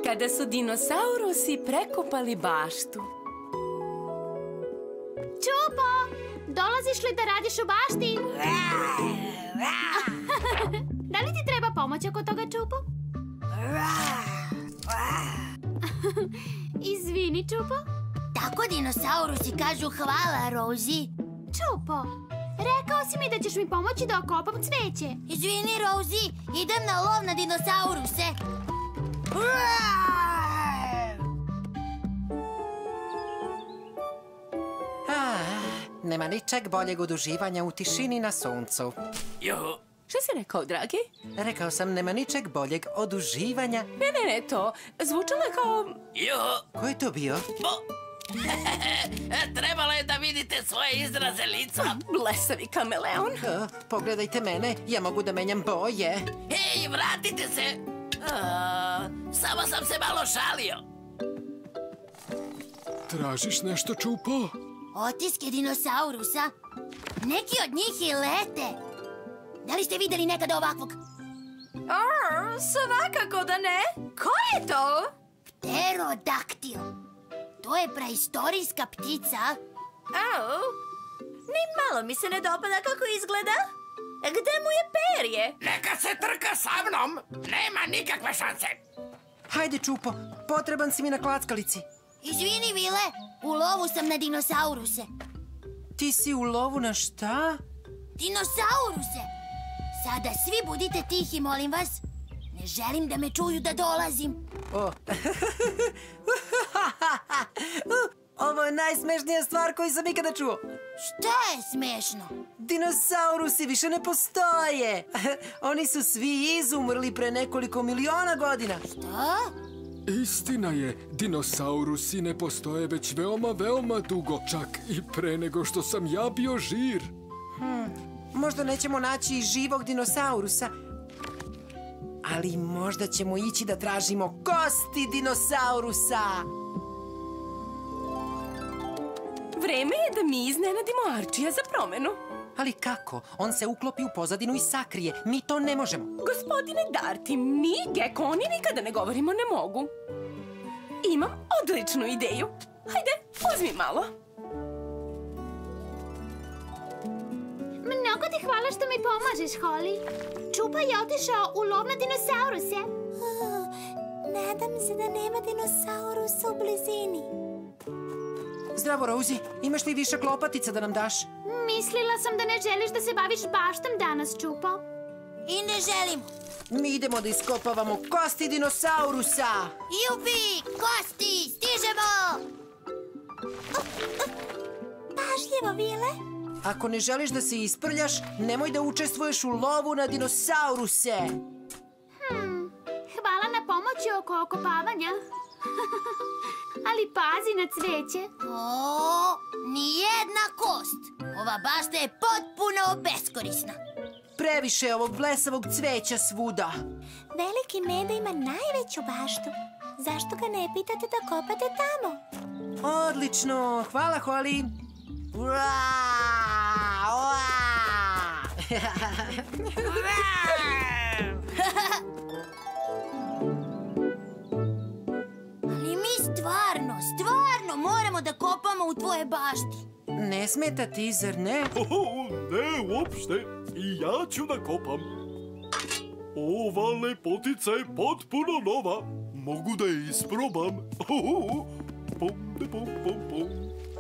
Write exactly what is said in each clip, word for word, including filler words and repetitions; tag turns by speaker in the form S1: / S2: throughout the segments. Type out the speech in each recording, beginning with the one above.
S1: kada su dinosaurusi prekopali baštu.
S2: Čupo, dolaziš li da radiš u bašti? Da li ti treba pomoć oko toga, Čupo? Izvini, Čupo.
S3: Tako dinosaurusi kažu hvala, Rosie.
S2: Čupo, rekao si mi da ćeš mi pomoći da okopam cveće.
S3: Izvini, Rosie, idem na lov na dinosauruse.
S4: Nema ničeg boljeg od uživanja u tišini na suncu.
S1: Jo. Šta si rekao, dragi?
S4: Rekao sam, nema ničeg boljeg od uživanja...
S1: Ne, ne, ne, to zvučalo je kao...
S5: Jo.
S4: Ko je to bio?
S5: Trebalo je da vidite svoje izraze lica.
S1: Blesavi kameleon.
S4: Uh, pogledajte mene, ja mogu da menjam boje.
S5: Hej, vratite se. Uh, samo sam se malo šalio.
S6: Tražiš nešto, Čupo?
S3: Otiske dinosaurusa. Neki od njih i lete. Da li ste videli nekada ovakvog?
S1: Arr, svakako da ne. Ko je to?
S3: Pterodaktil. To je praistorijska ptica.
S1: Au, ni malo mi se ne dopada kako izgleda. Gde mu je perje?
S5: Neka se trka sa mnom. Nema nikakve šanse.
S4: Hajde, Čupo, potreban si mi na klackalici.
S3: Izvini, Vile, u lovu sam na dinosauruse.
S4: Ti si u lovu na šta?
S3: Dinosauruse! Sada svi budite tihi, molim vas. Ne želim da me čuju da dolazim.
S4: O. Ovo je najsmešnija stvar koju sam ikada čuo.
S3: Šta je smešno?
S4: Dinosaurusi više ne postoje. Oni su svi izumrli pre nekoliko miliona godina.
S3: Šta?
S6: Istina je, dinosaurusi ne postoje već veoma, veoma dugo. Čak i pre nego što sam ja bio žir.
S4: Hmm, možda nećemo naći i živog dinosaurusa. Ali možda ćemo ići da tražimo kosti dinosaurusa.
S1: Vreme je da mi iznenadimo Arčija za promenu.
S4: Ali kako? On se uklopi u pozadinu i sakrije. Mi to ne možemo.
S1: Gospodine Darti, mi, gekoni, nikada ne govorimo ne mogu. Imam odličnu ideju. Hajde, uzmi malo.
S2: Mnogo ti hvala što mi pomažeš, Holly. Čupa je otišao u lov na dinosauruse.
S3: Oh, nadam se da nema dinosaurusa u blizini.
S4: Zdravo, Rosie. Imaš li više klopatica da nam daš?
S2: Mislila sam da ne želiš da se baviš baštom danas, Čupo.
S3: I ne želim.
S4: Mi idemo da iskopavamo kosti dinosaurusa.
S3: Jupi, kosti, stižemo! Pažljivo, Vile.
S4: Ako ne želiš da se isprljaš, nemoj da učestvuješ u lovu na dinosauruse.
S2: Hmm, hvala na pomoći oko okopavanja. Ali pazi na cveće.
S3: O, nijedna kost. Ova bašta je potpuno beskorisna.
S4: Previše je ovog blesavog cveća svuda.
S3: Veliki Meda ima najveću baštu. Zašto ga ne pitate da kopate tamo?
S4: Odlično, hvala, Holly. Ura!
S3: Ali mi stvarno, stvarno moramo da kopamo u tvoje bašti.
S4: Ne smeta ti, zar ne?
S7: Oh, ne, uopšte. I ja ću da kopam. Ova lepotica je potpuno nova. Mogu da je isprobam. Pom, pom, pom, pom.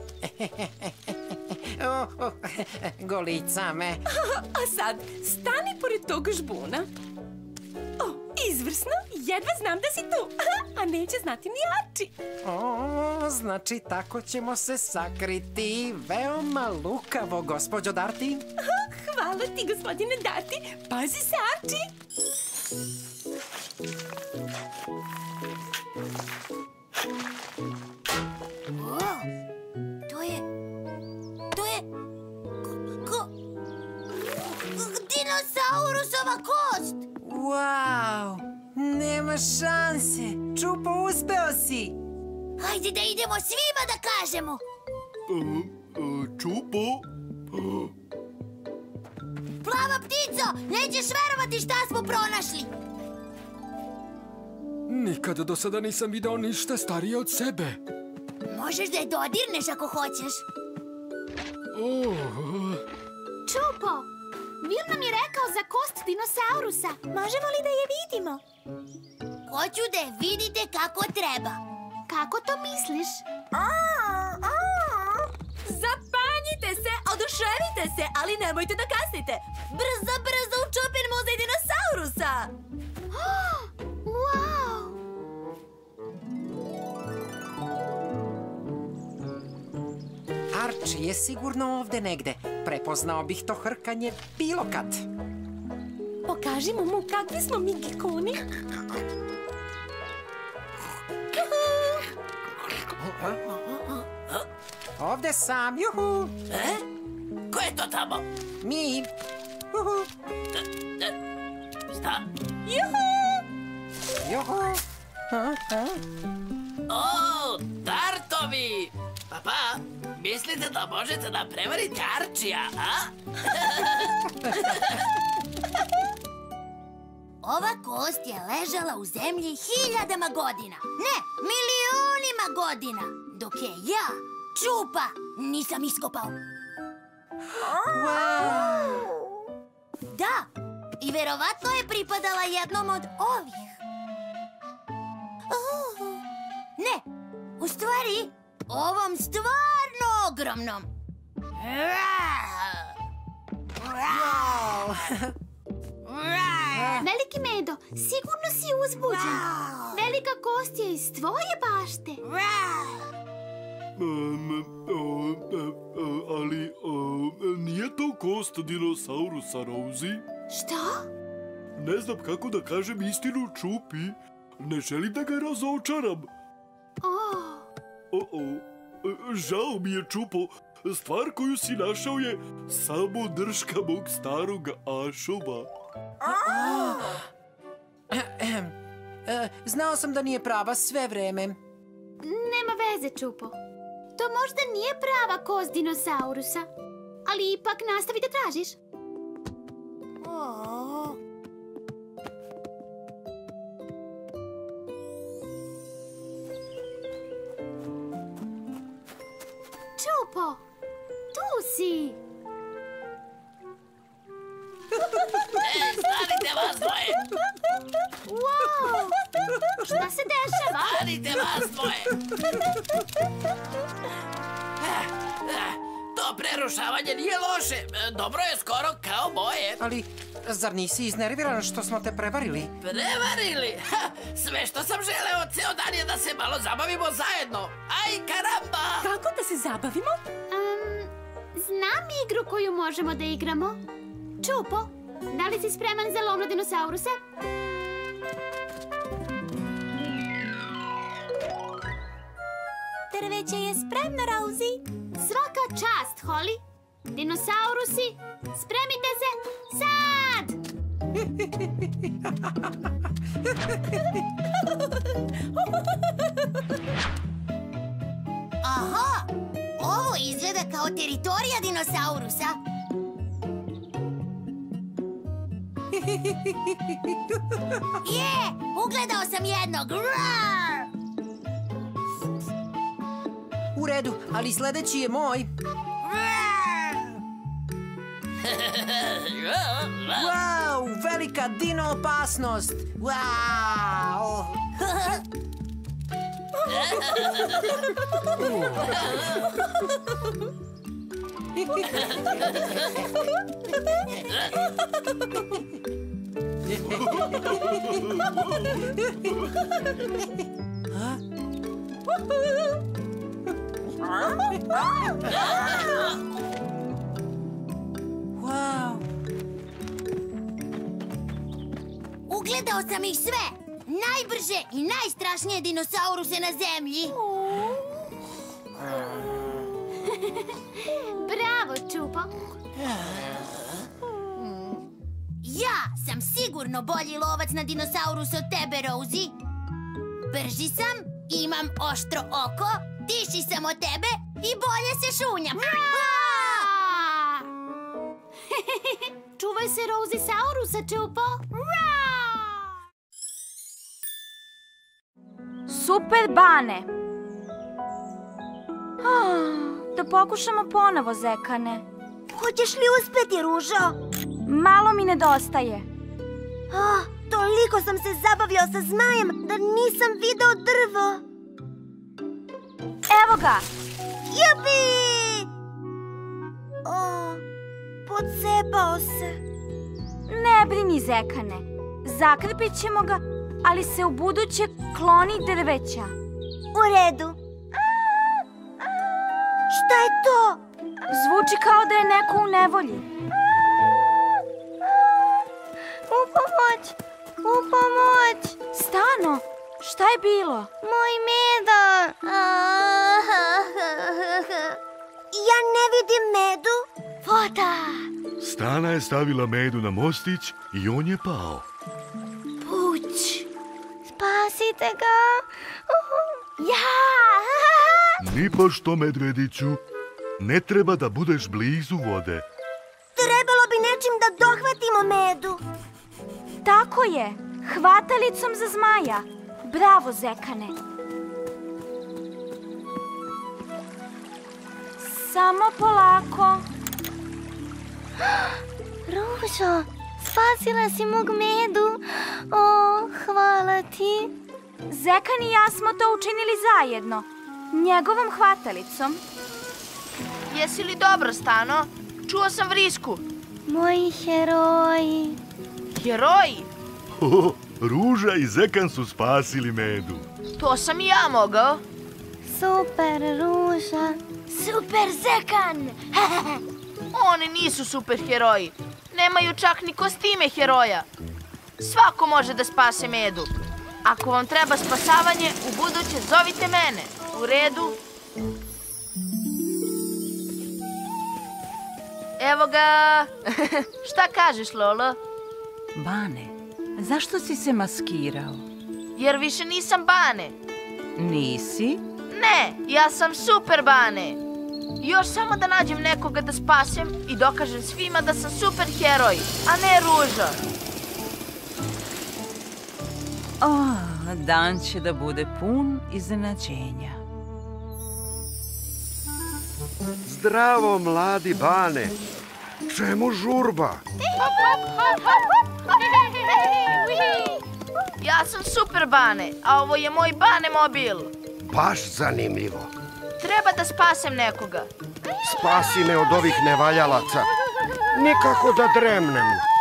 S4: Oh, oh, golica me.
S1: A sad, stani pored tog žbuna. O, izvrsno, jedva znam da si tu. A neće znati ni Arči.
S4: O, znači tako ćemo se sakriti. Veoma lukavo, gospođo Darti.
S1: Hvala ti, gospodine Darti. Pazi se, Arči.
S3: To je... To je... Ko... Dinosaurusova kost!
S4: Wow, nema šanse. Čupo, uspeo si.
S3: Hajde da idemo svima da kažemo.
S7: Uh, uh, Čupo? Uh.
S3: Plava ptico, nećeš verovati šta smo pronašli.
S6: Nikada do sada nisam video ništa starije od sebe.
S3: Možeš da je dodirneš ako hoćeš.
S6: Oh.
S2: Čupo, Will nam je rekao za kost dinosaurusa. Možemo li da je vidimo?
S3: Hoću da je vidite kako treba.
S2: Kako to misliš?
S1: Zapanjite se, oduševite se, ali nemojte da kasnite. Brzo, brzo u Čupin muzej dinosaurusa.
S2: Wow!
S4: Arči je sigurno ovde negde. Prepoznao bih to hrkanje bilo kad.
S1: Pokažimo mu kakvi smo mi gikoni.
S4: Ovde sam, juhu.
S5: E? Ko je to tamo?
S4: Mi. Juhu.
S5: Šta?
S1: Juhu!
S4: Juhu. Ha, ha.
S5: O, tartovi! Papa, mislite da možete da prevarite Arčija, a?
S3: Ova kost je ležala u zemlji hiljadama godina. Ne, milionima godina. Dok je ja, Čupa, nisam iskopao.
S4: Wow.
S3: Da, i verovatno je pripadala jednom od ovih. Oh, ne, u stvari, ovom stvarno ogromnom.
S4: Wow.
S2: Veliki Medo, sigurno si uzbuđen. Velika kost je iz tvoje bašte.
S7: Um, o, o, ali o, nije to kost dinosaurusa, Rosie.
S2: Što?
S7: Ne znam kako da kažem istinu Čupi. Ne želim da ga razočaram.
S2: Oh.
S7: O-o, žao mi je, Čupo. Stvar koju si našao je samo drška mog starog ašova.
S4: E, znao sam da nije prava sve vreme.
S2: Nema veze, Čupo. To možda nije prava kost dinosaurusa, ali ipak nastavi da tražiš.
S3: Oh.
S2: Čupo, tu si.
S5: Ej, stanite vas dvoje!
S2: Wow! Šta se dešava?
S5: Stanite vas dvoje! Eh, eh, To prerušavanje nije loše. Dobro je skoro kao moje.
S4: Ali, zar nisi iznerviran što smo te prevarili?
S5: Prevarili? Ha, sve što sam želeo ceo dan je da se malo zabavimo zajedno. Aj, karamba!
S1: Kako da se zabavimo?
S2: Um, znam igru koju možemo da igramo. Čupo, da li si spreman za lov na dinosauruse?
S1: Drveće je spremno, Rosie.
S2: Svaka čast, Holly. Dinosaurusi, spremite se sad!
S3: Aha, ovo izgleda kao teritorija dinosaurusa. Je, ugledao sam jednog. Roar!
S4: U redu, ali sledeći je moj. Wow, velika dino opasnost. Wow. Wow.
S3: Ugledao sam ih sve. Najbrže i najstrašnije dinosauruse na zemlji.
S2: Bravo, Čupo.
S3: Ja sam sigurno bolji lovac na dinosaurus od tebe, Rosie. Brži sam, imam oštro oko, tiši sam od tebe i bolje se šunjam.
S2: Čuvaj se Rosie saurusa, Čupo.
S8: Super Bane. Da pokušamo ponovo, Zekane.
S9: Hoćeš li uspeti, Ružo?
S8: Malo mi nedostaje.
S9: Oh, toliko sam se zabavljao sa zmajem da nisam video drvo.
S8: Evo ga!
S9: Jupi! O, pocepao se.
S8: Ne brini, Zekane. Zakrpit ćemo ga, ali se u buduće kloni drveća.
S9: U redu. Šta je to?
S8: Zvuči kao da je neko u nevolji.
S9: U pomoć! U pomoć!
S8: Stano, šta je bilo?
S9: Moj Meda! Ja ne vidim Medu. Voda!
S7: Stana je stavila Medu na mostić i on je pao.
S9: Puć! Spasite ga! Ja!
S7: Nipošto, medvediću. Ne treba da budeš blizu vode.
S9: Trebalo bi nečim da dohvatimo Medu.
S8: Tako je, hvatalicom za zmaja. Bravo, Zekane. Samo polako.
S9: Ružo, spasila si mog Medu. O, hvala ti.
S8: Zekan i ja smo to učinili zajedno. Njegovom hvatalicom.
S10: Jesi li dobro, Stano? Čuo sam vrisku.
S9: Moji heroji.
S10: Heroji?
S7: Oh, Ruža i Zekan su spasili Medu.
S10: To sam i ja mogao.
S9: Super, Ruža. Super, Zekan.
S10: Oni nisu super heroji. Nemaju čak ni kostime heroja. Svako može da spase Medu. Ako vam treba spasavanje, u buduće zovite mene. U redu? Evo ga. Šta kažeš, Lolo?
S11: Bane, zašto si se maskirao?
S10: Jer više nisam Bane.
S11: Nisi?
S10: Ne, ja sam Super Bane. Još samo da nađem nekoga da spasem i dokažem svima da sam super heroj, a ne Ruža.
S11: Oh, dan će da bude pun iznenađenja.
S12: Zdravo, mladi Bane. Čemu žurba?
S10: Ja sam Super Bane, a ovo je moj Bane mobil.
S12: Baš zanimljivo.
S10: Treba da spasem nekoga.
S12: Spasi me od ovih nevaljalaca. Nikako da dremnem.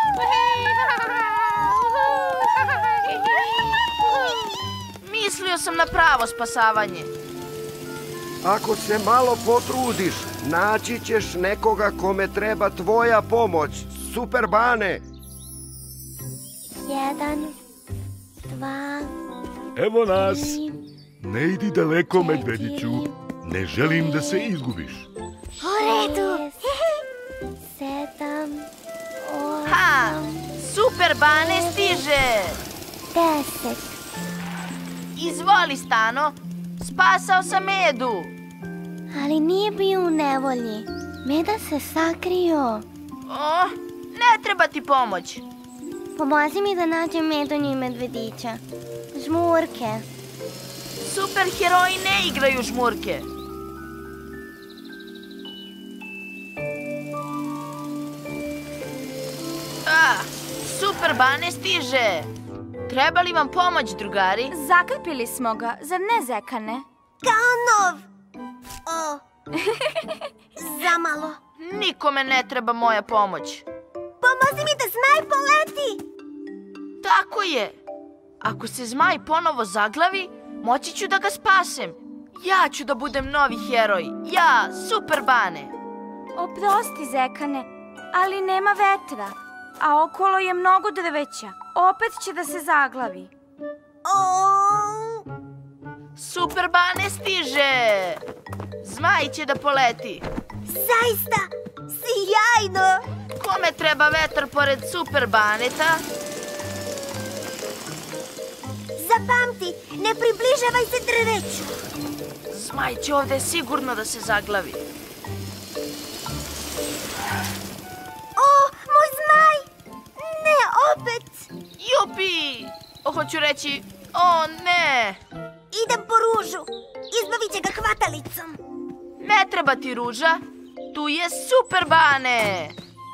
S10: Mislio sam na pravo spasavanje.
S12: Ako se malo potrudiš, naći ćeš nekoga kome treba tvoja pomoć. Super Bane.
S9: Jedan, dva,
S7: Evo nas.
S9: tri,
S7: Ne idi daleko, medvediću. Ne želim da se izgubiš.
S9: U redu. Sedam,
S10: Ha!
S9: osam,
S10: Super Bane stiže!
S9: deset.
S10: Izvoli, Stano. Spasao sam Medu.
S9: Ali nije bio u nevolji. Meda se sakrio.
S10: Oh, ne treba ti pomoć.
S9: Pomozi mi da nađem Medonju i medvedića. Žmurke.
S10: Super heroji ne igraju žmurke. Ah, Super Bane stiže. Treba li vam pomoć, drugari?
S8: Zakrpili smo ga, zar ne, Zekane?
S9: Kao nov. O, zamalo.
S10: Nikome ne treba moja pomoć.
S9: Pomozi mi da zmaj poleti.
S10: Tako je. Ako se zmaj ponovo zaglavi, moći ću da ga spasem. Ja ću da budem novi heroj. Ja, Super Bane.
S8: Oprosti, Zekane, ali nema vetra, a okolo je mnogo drveća. Opet će da se zaglavi.
S9: O,
S10: Super Bane stiže. Zmaj će da poleti.
S9: zaista, sjajno.
S10: Kome treba vetar pored Super Baneta?
S9: Zapamti, ne približavaj se drveću.
S10: Zmaj će ovde sigurno da se zaglavi.
S9: O, moj zmaj. Ne, opet.
S10: Jupi! Hoću reći, o ne!
S9: I idem po ružu. Izbavit će ga hvatalicom.
S10: Ne treba ti ruža. Tu je Super Bane.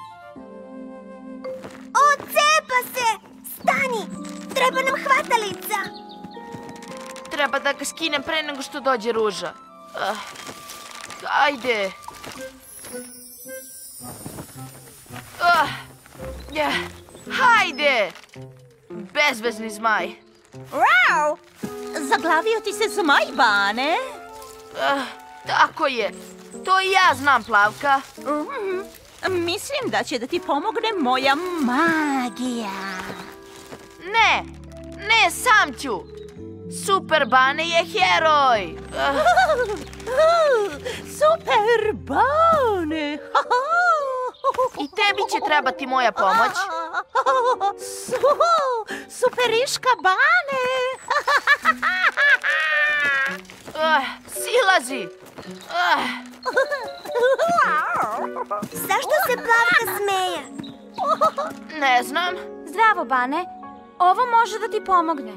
S9: Ocepa se! Stani! Treba nam hvatalica.
S10: Treba da ga skinem pre nego što dođe ruža. Uh, ajde. Uh, yeah. Hajde! Bezvezni zmaj.
S11: Rau! Zaglavio ti se zmaj, Bane?
S10: Uh, tako je. To i ja znam, Plavka.
S11: Mm, mislim da će da ti pomogne moja magija.
S10: Ne, ne, sam ću. Super Bane je heroj. Uh.
S11: Super Bane!
S10: I tebi će trebati moja pomoć.
S11: Su, superiška Bane!
S10: Uh, silazi! Uh.
S9: Zašto se Plavka smeje?
S10: Ne znam.
S8: Zdravo, Bane. Ovo može da ti pomogne.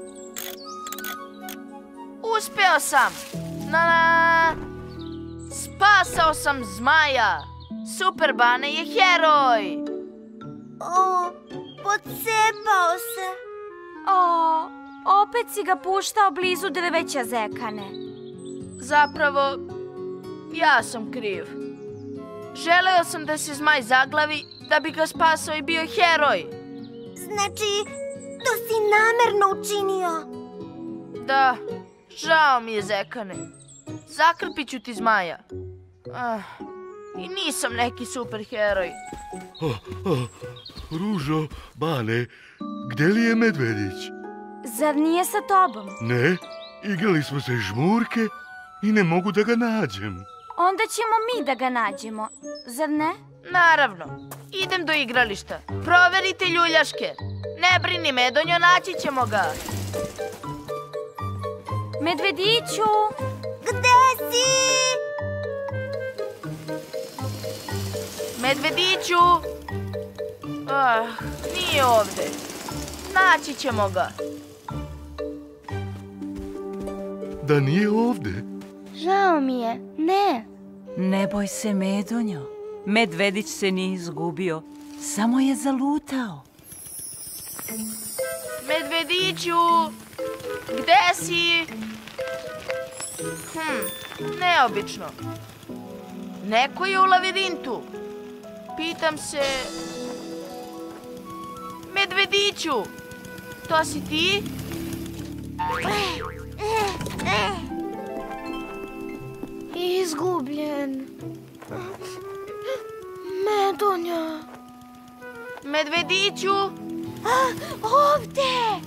S10: Uspeo sam. Na-na! Spasao sam zmaja. Super Bane je heroj.
S9: O, pocepao se.
S8: O, opet si ga puštao blizu drveća, Zekane.
S10: Zapravo, ja sam kriv. Želeo sam da se zmaj zaglavi da bi ga spasao i bio heroj.
S9: Znači, to si namerno učinio.
S10: Da, žao mi je, Zekane. Zakrpit ću ti zmaja. Ah, I nisam neki super heroj.
S7: Ah, ah, Ružo, Bane, gde li je Medvedić?
S8: Zar nije sa tobom?
S7: Ne, igrali smo se žmurke i ne mogu da ga nađem.
S8: Onda ćemo mi da ga nađemo, zar ne?
S10: Naravno. Idem do igrališta. Proverite ljuljaške. Ne brini, Medonjo, naći ćemo ga.
S8: Medvediću!
S9: Gde si?
S10: Medvediću! Ah, nije ovde. Naći ćemo ga.
S7: Da nije ovde?
S8: Žao mi je, ne.
S11: Ne boj se, Medonjo. Medvedić se nije izgubio. Samo je zalutao.
S10: Medvediću! Gde si? Hm, neobično. Neko je u lavirintu. Pitam se... Medvediću! To si ti?
S2: Izgubljen. Medonja.
S10: Medvediću!
S2: Ovde!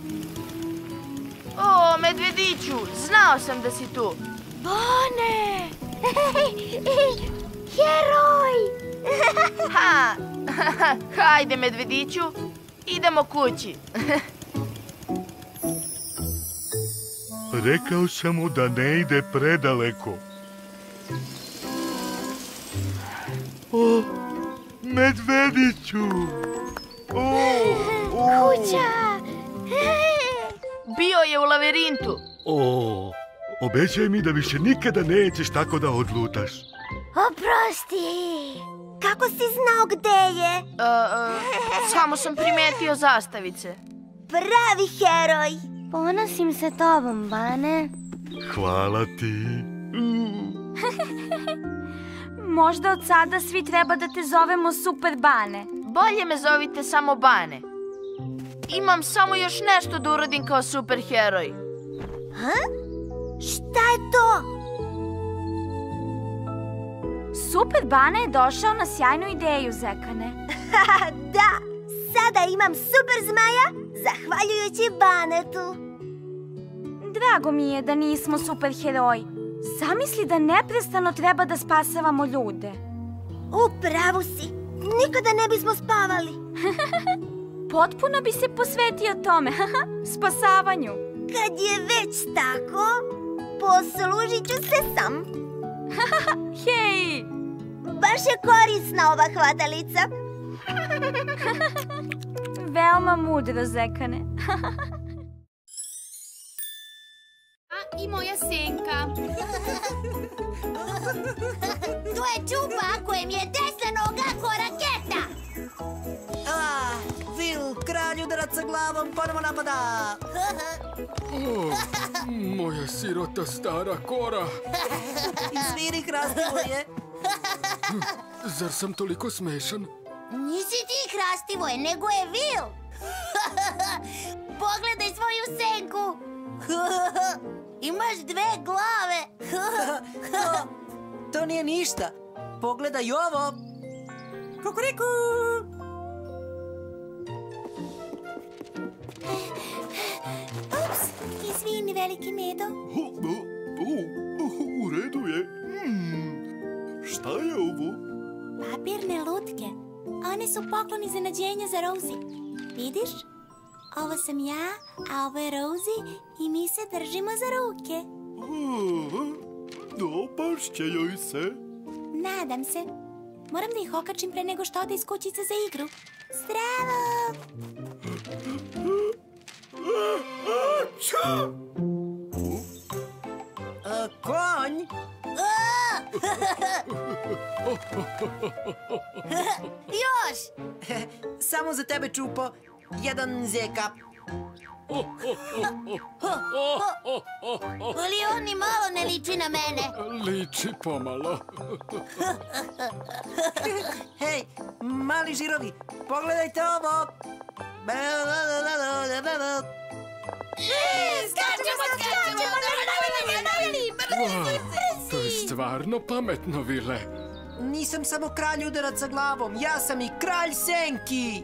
S10: O, Medvediću, znao sam da si tu.
S2: Bane! Heroj!
S10: Ha! Hajde, Medvediću, idemo kući.
S7: Rekao sam mu da ne ide predaleko. O, Medvediću! O, o.
S2: Kuća!
S10: Bio je u lavirintu.
S7: O, obećaj mi da više nikada nećeš tako da odlutaš.
S9: Oprosti! Kako si znao gde je?
S10: Uh, uh, samo sam primetio zastavice.
S9: Pravi heroj!
S2: Ponosim se tobom, Bane.
S7: Hvala ti.
S8: Možda od sada svi treba da te zovemo Super Bane.
S10: Bolje me zovite samo Bane. Imam samo još nešto da uradim kao super heroj.
S9: Ha? Šta je to?
S8: Super Bane je došao na sjajnu ideju, Zekane.
S9: Da, sada imam super zmaja, zahvaljujući Banetu.
S8: Drago mi je da nismo super heroji. Zamisli da neprestano treba da spasavamo ljude.
S9: U pravu si, nikada ne bismo spavali.
S8: Potpuno bi se posvetio tome, spasavanju.
S9: Kad je već tako, poslužit ću se sam.
S8: Hej!
S9: Baš je korisna ova hvatalica.
S8: Veoma mudro, Zekane.
S2: i moja senka.
S3: To je Čupa kojem je desna noga ko raketa.
S13: A, Vil, kralj udaraca glavom, ponovo napada.
S6: O, moja sirota stara kora.
S13: Izvini, Krastivo je.
S6: Zar sam toliko smešan?
S3: Nisi ti Krastivoje, nego je Vil. Pogledaj svoju senku. Imaš dve glave.
S13: to, to nije ništa. Pogledaj ovo. Kukuriku!
S3: Ups, izvini, veliki Medo.
S7: U redu je. Šta je ovo?
S3: Papirne lutke. One su poklon iznenađenja za Rosie. Vidiš? Ovo sam ja, a ovo je Rosie i mi se držimo za ruke.
S7: Dopašće joj se.
S3: Nadam se. Moram da ih okačim pre nego što ode iz kućice za igru. Zdravo!
S13: A, konj?
S3: Još!
S13: Samo za tebe, Čupo. Jedan zeka.
S3: Ali on ni malo ne liči na mene.
S6: Liči pomalo.
S13: Hej, mali žirovi, pogledajte ovo.
S3: Skačemo, skačemo,
S6: To je stvarno pametno, Vile.
S13: Nisam samo kralj udaraca glavom, ja sam i kralj senki.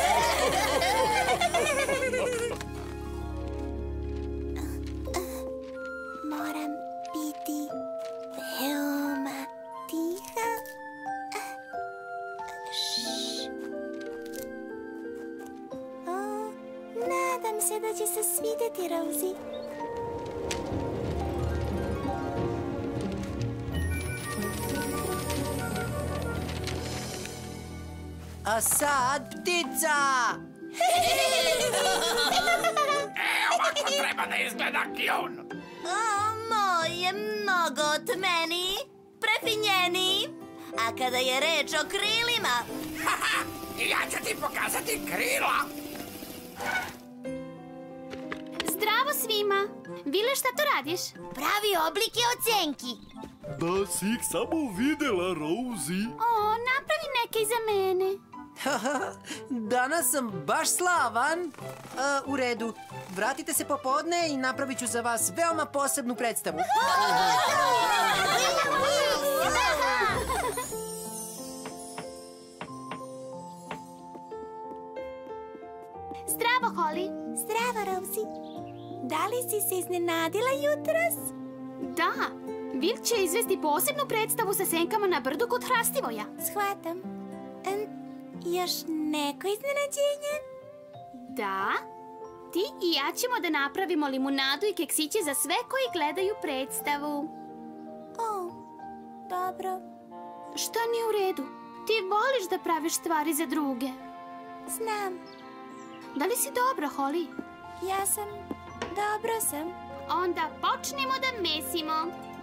S3: Moram biti veoma tiha. Šš. O, nadam se da će se svidjeti, Rosie.
S13: A sad ptica!
S5: E, ovako treba da izgleda kljun.
S3: O, moj je mnogo otmeniji, prefinjeniji. A kada je reč o krilima...
S5: Haha, ja ću ti pokazati krila.
S2: Zdravo svima. Vile, šta to radiš?
S3: Pravi oblik je od senki.
S7: Da si ih samo videla, Rosie.
S2: O, napravi neke i za mene.
S13: Danas sam baš slavan. A, u redu, vratite se popodne i napravit ću za vas veoma posebnu predstavu.
S2: Zdravo, Holly.
S3: Zdravo, Rosie. Da li si se iznenadila jutros?
S2: Da, Vil će izvesti posebnu predstavu sa senkama na brdu kod Hrastivoja.
S3: Shvatam. Em, još neko iznenađenje?
S2: Da, ti i ja ćemo da napravimo limunadu i keksiće za sve koji gledaju predstavu.
S3: O, dobro.
S2: Šta nije u redu? Ti voliš da praviš stvari za druge.
S3: Znam.
S2: Da li si dobro, Holly?
S3: Ja sam... Dobro sam.
S2: Onda počnemo da mesimo.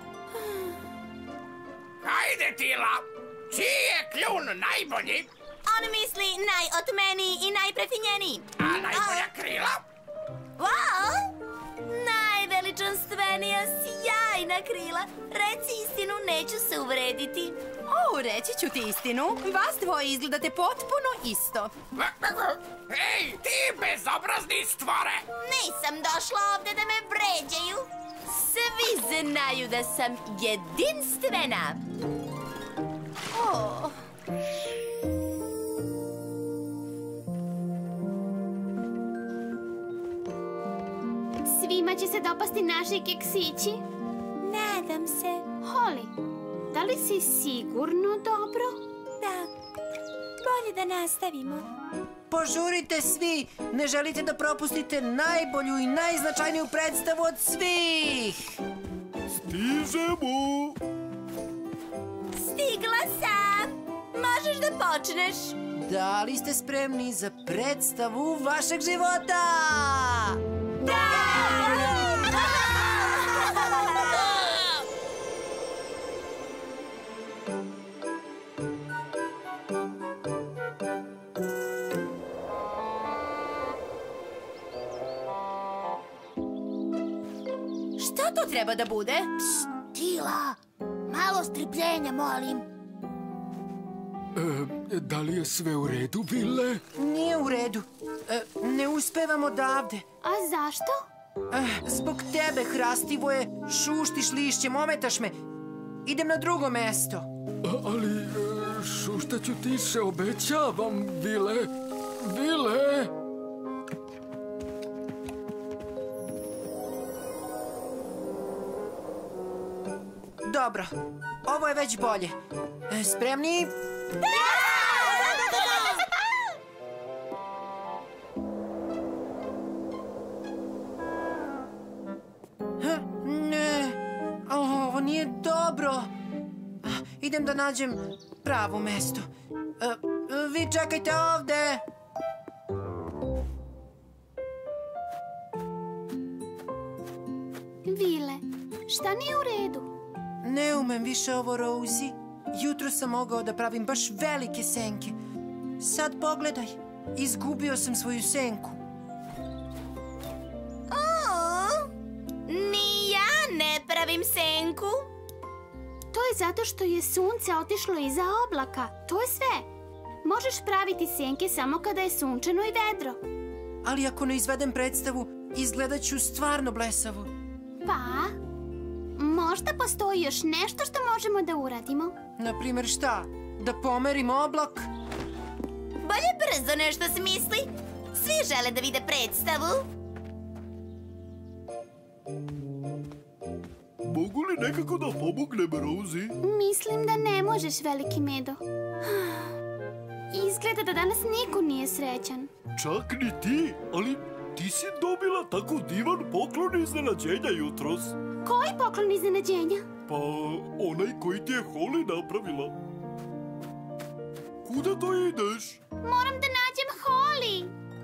S5: Hajde, Tila. Čiji je kljun najbolji?
S3: On misli najotmeniji i najprefinjeniji.
S5: A najbolja krila?
S3: Wow! Najveličanstvenija, sjajna krila. Reci istinu, neću se uvrediti.
S1: O, reći ću ti istinu. Vas dvoje izgledate potpuno isto.
S5: Ej, ti bezobrazni stvore!
S3: Nisam došla ovde da me vređaju.
S1: Svi znaju da sam jedinstvena. O.
S2: Svima će se dopasti naši keksići.
S3: Nadam se.
S2: Holly, da li si sigurno dobro?
S3: Da. Bolje da nastavimo.
S13: Požurite svi, ne želite da propustite najbolju i najznačajniju predstavu od svih.
S7: Stižemo.
S3: Stigla sam. Možeš da počneš.
S13: Da li ste spremni za predstavu vašeg života?
S3: Da!
S1: Šta to treba da bude?
S3: Psst, Tila, malo strpljenja, molim.
S6: E, da li je sve u redu, Vile?
S13: Nije u redu. E, ne uspevam odavde.
S2: A zašto?
S13: E, zbog tebe, Hrstivo je. Šuštiš lišćem, ometaš me. Idem na drugo mesto.
S6: A, ali e, šuštaću tiše, obećavam, Vile. Vile!
S13: Dobro, ovo je već bolje. E, spremni? Ha, ne, ovo nije dobro. Idem da nađem pravo mesto. E, vi čekajte ovde.
S2: Vile, šta nije u redu?
S13: Ne umem više ovo, Rosie. Jutro sam mogao da pravim baš velike senke. Sad pogledaj, izgubio sam svoju senku.
S1: O, ni ja ne pravim senku.
S2: To je zato što je sunce otišlo iza oblaka. To je sve. Možeš praviti senke samo kada je sunčano i vedro.
S13: Ali ako ne izvedem predstavu, izgledat ću stvarno blesavo.
S2: Pa, možda postoji još nešto što možemo da uradimo.
S13: Naprimjer šta? Da pomerim oblak?
S3: Bolje brzo nešto smisli. Svi žele da vide predstavu.
S7: Mogu li nekako da pomognem, Rosie?
S2: Mislim da ne možeš, veliki Medo. Izgleda da danas niko nije srećan.
S7: Čak ni ti, ali ti si dobila tako divan poklon iznenađenja jutros.
S2: Koji poklon iznenađenja?
S7: Pa, onaj koji ti je Holly napravila. Kuda to ideš?
S2: Moram da nađem Holly.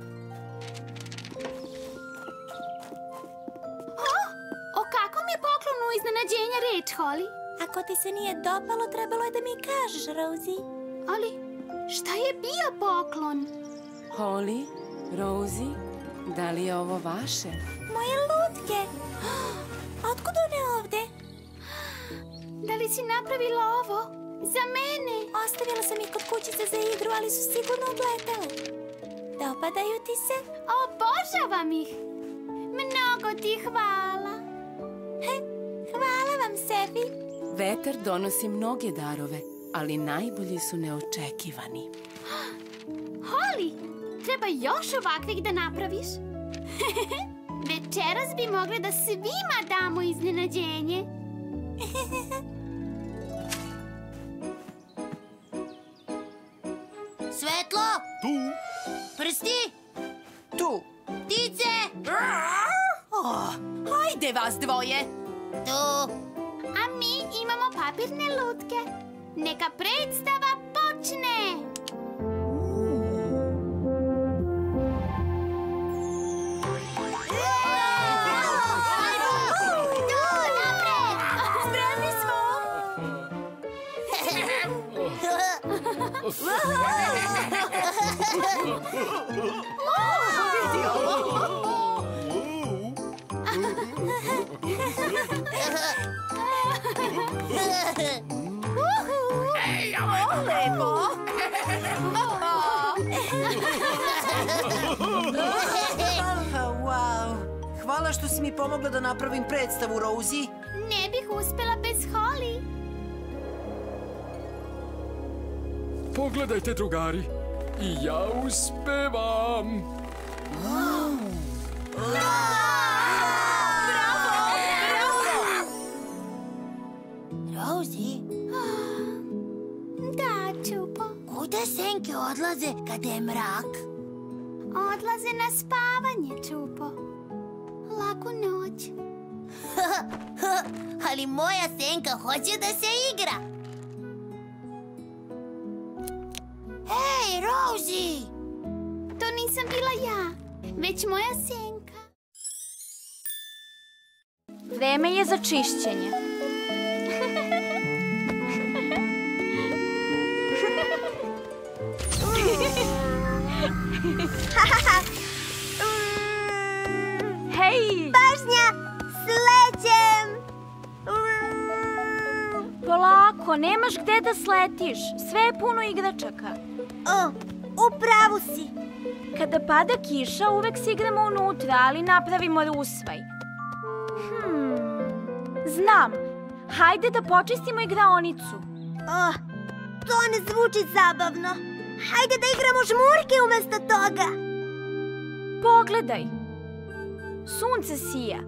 S2: O, o kakvom je poklonu iznenađenja reč, Holly?
S3: Ako ti se nije dopalo, trebalo je da mi kažeš, Rosie.
S2: Ali, šta je bio poklon?
S1: Holly, Rosie, da li je ovo vaše?
S3: Moje lutke. Otkud one ovde?
S2: Da li si napravila ovo? Za mene?
S3: Ostavila sam ih kod kućice za igru, ali su sigurno obletele. Dopadaju ti se?
S2: Obožavam ih. Mnogo ti hvala.
S3: He, hvala vam, Sefi.
S1: Vetar donosi mnoge darove, ali najbolji su neočekivani.
S2: Holly, treba još ovakvih da napraviš. Večeras bi mogli da svima damo iznenađenje.
S3: Svetlo!
S7: Tu!
S3: Prsti!
S13: Tu!
S3: Ptice!
S1: Oh, hajde vas dvoje!
S3: Tu!
S2: A mi imamo papirne lutke. Neka predstava počne!
S5: Ej, ovo je lepo!
S13: Wow. Hvala što si mi pomogla da napravim predstavu, Rosie.
S2: Ne bih uspela bez Holly.
S6: Pogledajte, drugari. I ja uspevam.
S3: Rosie?
S2: Da, Čupo.
S3: Kuda senke odlaze kada je mrak?
S2: Odlaze na spavanje, Čupo. Laku noć.
S3: Ali moja senka hoće da se igra. Hej, Rosie!
S2: To nisam bila ja, već moja senka.
S8: Vreme je za čišćenje. Hej!
S9: Pažnja! Sleće!
S8: Oko, nemaš gde da sletiš. Sve je puno igračaka.
S9: O, upravo si.
S8: Kada pada kiša, uvek se igramo unutra, ali napravimo rusvaj. Hmm, znam. Hajde da počistimo igraonicu.
S9: Oh, to ne zvuči zabavno. Hajde da igramo žmurke umesto toga.
S8: Pogledaj. Sunce sija.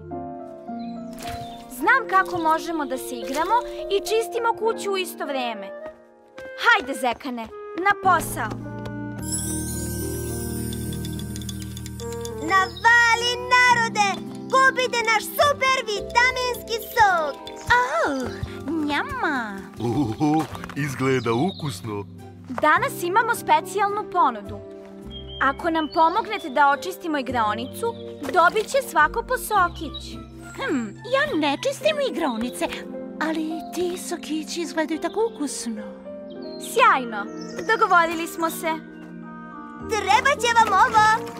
S8: Znam kako možemo da se igramo i čistimo kuću u isto vreme. Hajde, Zekane, na posao.
S9: Navali, narode! Kupite naš super vitaminski sok!
S8: Oh, njama!
S7: Oho, izgleda ukusno.
S8: Danas imamo specijalnu ponudu. Ako nam pomognete da očistimo igraonicu, dobit će svako po sokić.
S14: Hm, ja ne čistim igraonice, ali ti sokići izgledaju tako ukusno.
S8: Sjajno, dogovorili smo se.
S9: Treba će vam ovo!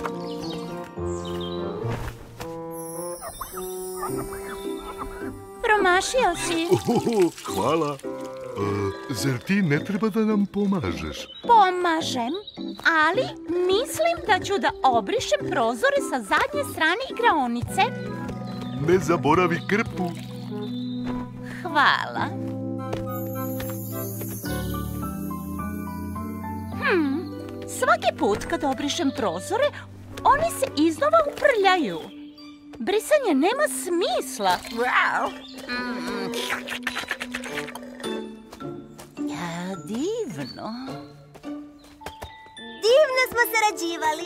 S14: Promašio si.
S7: Oho, hvala. E, zar ti ne treba da nam pomažeš?
S14: Pomažem, ali mislim da ću da obrišem prozore sa zadnje strane igraonice.
S7: Ne zaboravi krpu.
S14: Hvala. Hm, svaki put kad obrišem prozore, oni se iznova uprljaju. Brisanje nema smisla. Ja, divno.
S9: Divno smo sarađivali.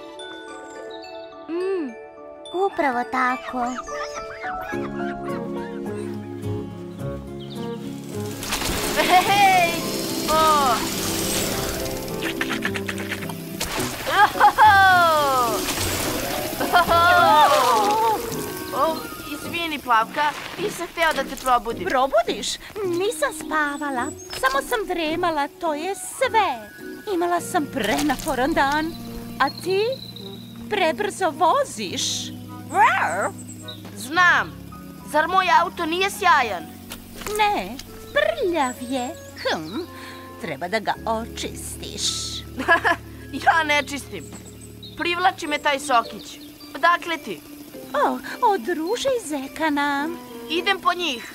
S2: Mm, upravo tako.
S10: Hej! O! O, izvini, Plavka, nisam hteo da te probudim.
S14: Probudiš? Nisam spavala, samo sam dremala, to je sve. Imala sam prenaporan dan, a ti prebrzo voziš.
S10: Znam, zar moj auto nije sjajan?
S14: Ne, prljav je. Hm, treba da ga očistiš.
S10: Ja ne čistim. Privlači me taj sokić. Odakle ti?
S14: O, od Ruže i Zekana.
S10: Idem po njih.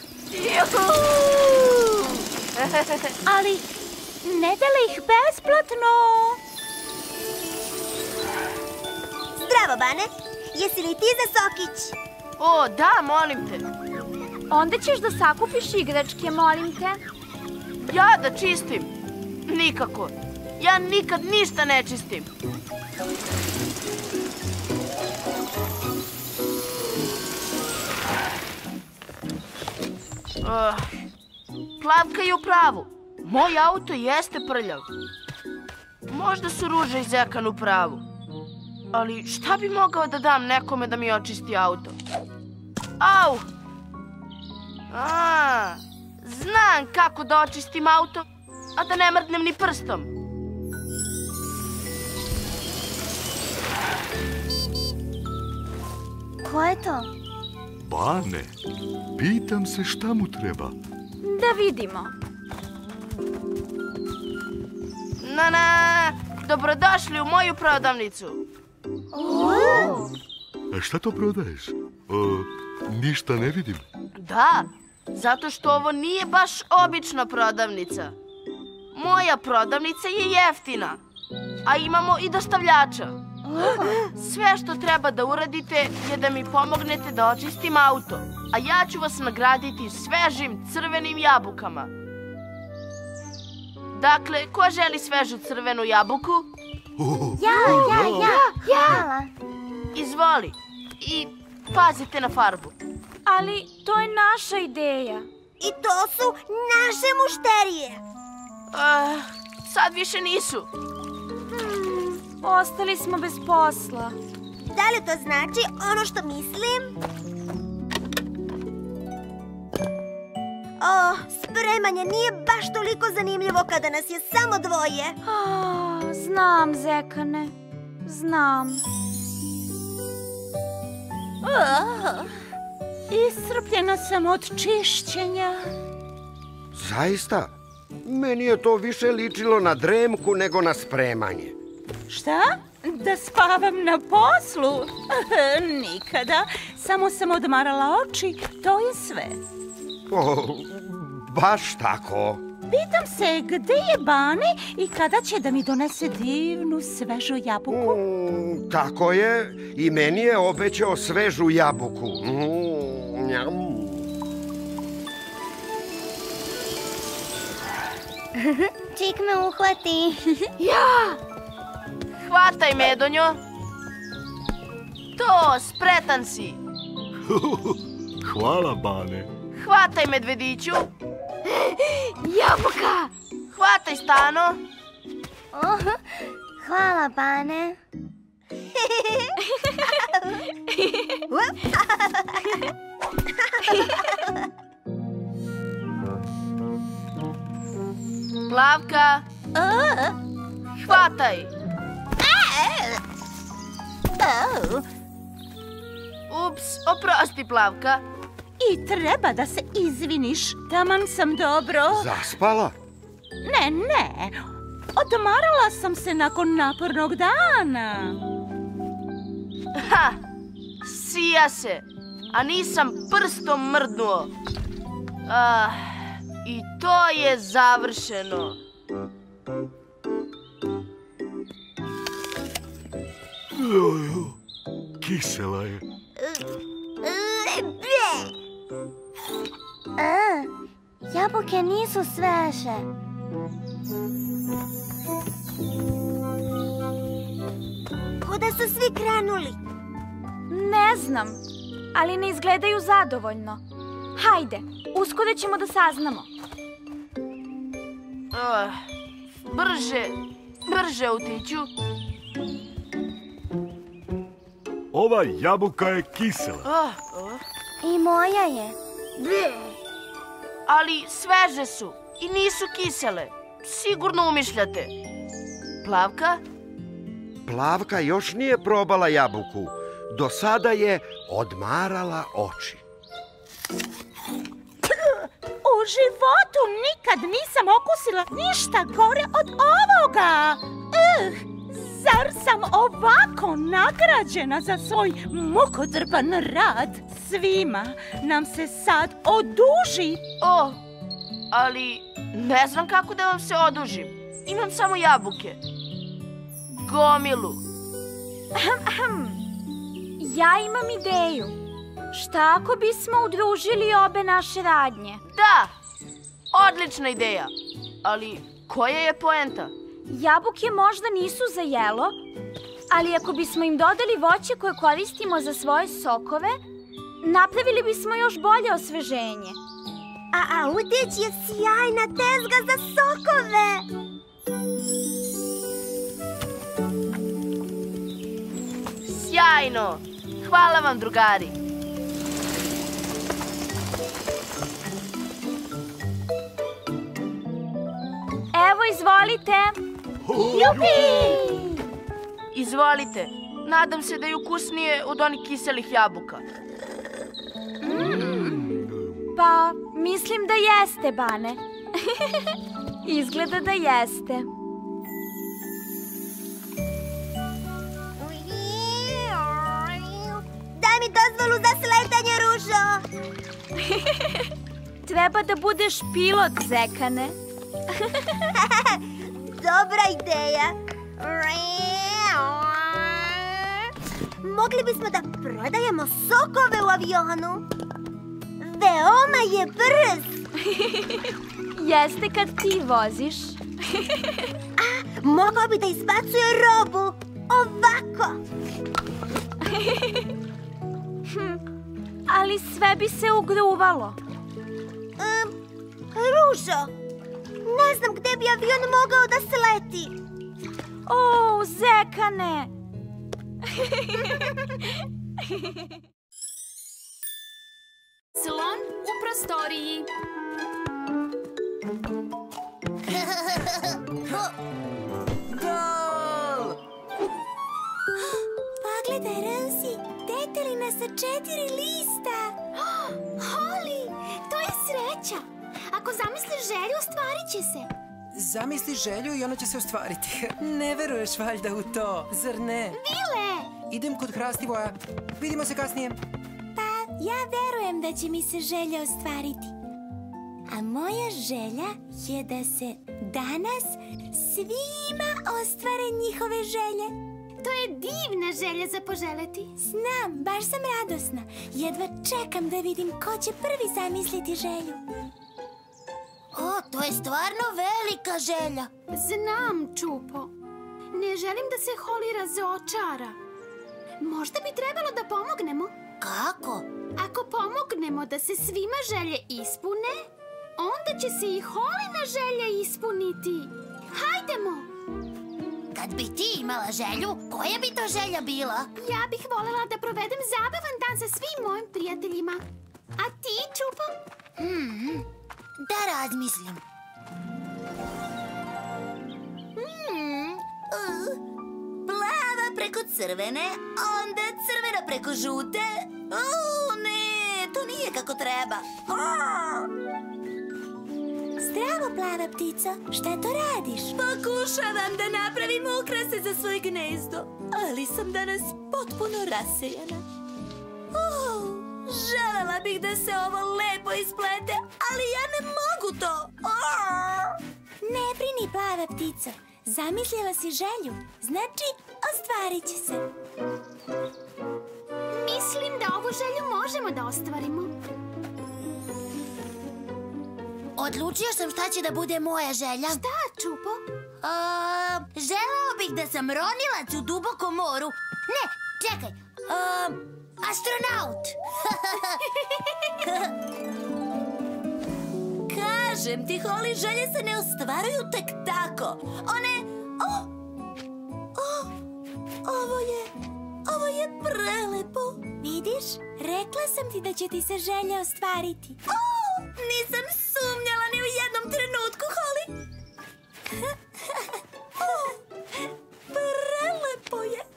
S14: Ali ne dele ih besplatno.
S9: Zdravo, Bane. Jesi li ti za sokić?
S10: O, da, molim te.
S8: Onda ćeš da sakupiš igračke, molim te.
S10: Ja da čistim? Nikako. Ja nikad ništa ne čistim. Uh, Plavka je u pravu. Moj auto jeste prljav. Možda su Ruža i Zekan u pravu. Ali šta bi mogao da dam nekome da mi očisti auto? Au! A, znam kako da očistim auto, a da ne mrdnem ni prstom.
S2: Ko je to?
S7: Bane, pitam se šta mu treba.
S8: Da vidimo.
S10: Na-na, dobrodošli u moju prodavnicu.
S7: A šta to prodaješ? E, ništa ne vidim.
S10: Da, zato što ovo nije baš obična prodavnica. Moja prodavnica je jeftina, a imamo i dostavljača. Sve što treba da uradite je da mi pomognete da očistim auto, a ja ću vas nagraditi svežim crvenim jabukama. Dakle, ko želi svežu crvenu jabuku?
S2: Ja, ja, ja, ja.
S10: Izvoli i pazite na farbu.
S8: Ali to je naša ideja.
S9: I to su naše mušterije.
S10: Uh, sad više nisu.
S8: Hmm, ostali smo bez posla.
S9: Da li to znači ono što mislim? O, spremanje nije baš toliko zanimljivo kada nas je samo dvoje.
S8: Ah, znam, Zekane, znam.
S14: Oh, iscrpljena sam od čišćenja.
S12: Zaista? Meni je to više ličilo na dremku nego na spremanje.
S14: Šta? Da spavam na poslu? Nikada. Samo sam odmarala oči, to je sve.
S12: O, baš tako.
S14: Pitam se gde je Bane i kada će da mi donese divnu svežu jabuku?
S12: Mm, tako je. I meni je obećao svežu jabuku. Mm, njam.
S9: Čik me uhvati.
S10: Ja! Hvataj, Medonjo. To, spretan si.
S7: Hvala, Bane.
S10: Hvataj, Medvediću.
S9: Jabuka!
S10: Hvataj, Stano.
S9: Oh, hvala, Bane.
S10: Plavka. Hvataj. Ups, oprosti, Plavka.
S14: I treba da se izviniš. Taman sam dobro.
S12: Zaspala?
S14: Ne, ne. Odmarala sam se nakon napornog dana.
S10: Ha! Sija se, a nisam prstom mrdnuo. Ah, i to je završeno.
S7: Jojo, kisela je.
S9: A, jabuke nisu sveže. Kuda su svi krenuli?
S8: Ne znam, ali ne izgledaju zadovoljno. Hajde, uskoro ćemo da saznamo.
S10: Ah, brže, brže, Utiću.
S7: Ova jabuka je kisela.
S10: Ah, ah.
S9: I moja je.
S10: Ali sveže su i nisu kisele. Sigurno umišljate. Plavka?
S12: Plavka još nije probala jabuku. Do sada je odmarala oči.
S14: U životu nikad nisam okusila ništa gore od ovoga. Uh, zar sam ovako nagrađena za svoj mukotrpan rad? Svima nam se sad oduži.
S10: O, ali ne znam kako da vam se odužim. Imam samo jabuke. Gomilu.
S8: Ja imam ideju. Šta ako bismo udružili obe naše radnje?
S10: Da, odlična ideja. Ali koja je poenta?
S8: Jabuke možda nisu za jelo, ali ako bismo im dodali voće koje koristimo za svoje sokove, napravili bismo još bolje osveženje.
S9: A Autić je sjajna tezga za sokove.
S10: Sjajno! Hvala vam, drugari.
S8: Evo, izvolite. Jupi!
S10: Izvolite. Nadam se da je ukusnije od onih kiselih jabuka.
S8: Pa, mislim da jeste, Bane. Izgleda da jeste.
S9: Daj mi dozvolu za sletanje, Ružo.
S8: Treba da budeš pilot, Zekane.
S9: Dobra ideja. Mogli bismo da prodajemo sokove u avionu. Veoma je brz.
S8: Jeste kad ti voziš.
S9: A, mogao bi da izbacuje robu. Ovako.
S8: Hm, ali sve bi se ugruvalo.
S9: Um, Ružo, ne znam gde bi avion mogao da sleti.
S8: O, Zekane.
S1: Slon u prostoriji.
S4: Gol!
S9: Pogledaj, Rosie, detelina sa četiri lista. Holly, to je sreća.
S2: Ako zamisliš želju, ostvarit će se.
S13: Zamisli želju i ona će se ostvariti. Ne veruješ valjda u to, zar ne?
S2: Vile!
S13: Idem kod Hrastivoja. Vidimo se kasnije.
S3: Pa, ja verujem da će mi se želja ostvariti. A moja želja je da se danas svima ostvare njihove želje.
S2: To je divna želja za poželeti.
S3: Znam, baš sam radosna. Jedva čekam da vidim ko će prvi zamisliti želju. O, to je stvarno velika želja.
S2: Znam, Čupo. Ne želim da se Holly razočara. Možda bi trebalo da pomognemo.
S3: Kako?
S2: Ako pomognemo da se svima želje ispune, onda će se i Hollyna želja ispuniti. Hajdemo!
S3: Kad bi ti imala želju, koja bi to želja bila?
S2: Ja bih voljela da provedem zabavan dan sa svim mojim prijateljima. A ti, Čupo?
S3: Hmm, da razmislim. Hmm, uh, plava preko crvene, onda crvena preko žute. O, ne, to nije kako treba. Oh. Zdravo, plava ptico, šta to radiš?
S15: Pokušavam da napravim ukrase za svoje gnezdo, ali sam danas potpuno rasejana. Oh, želela bih da se ovo lepo isplete, ali ja ne mogu to. Oh.
S3: Ne brini, plava ptico, zamislila si želju, znači ostvarit će se.
S2: Mislim da ovu želju možemo da ostvarimo.
S3: Odlučio sam šta će da bude moja želja.
S2: Šta, Čupo?
S3: Uh, želeo bih da sam ronilac u dubokom moru. Ne, čekaj. Uh, astronaut.
S15: Kažem ti, Holly, želje se ne ostvaruju tek tako. One... Oh, oh, ovo je... Ovo je prelepo.
S3: Vidiš, rekla sam ti da će ti se želje ostvariti.
S15: Oh, nisam sumnjala ni u jednom trenutku, Holly. Oh, prelepo je.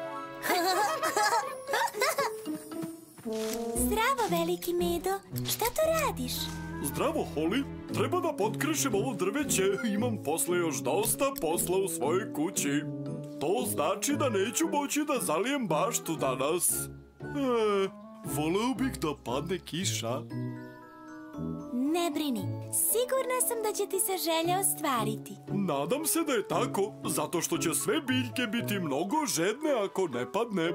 S3: Zdravo, veliki Medo. Šta to radiš?
S7: Zdravo, Holly. Treba da potkrešim ovo drveće. Imam posle još dosta posla u svojoj kući. To znači da neću moći da zalijem baštu danas. E, voleo bih da padne kiša.
S3: Ne brini, sigurna sam da će ti se želja ostvariti.
S7: Nadam se da je tako, zato što će sve biljke biti mnogo žedne ako ne padne.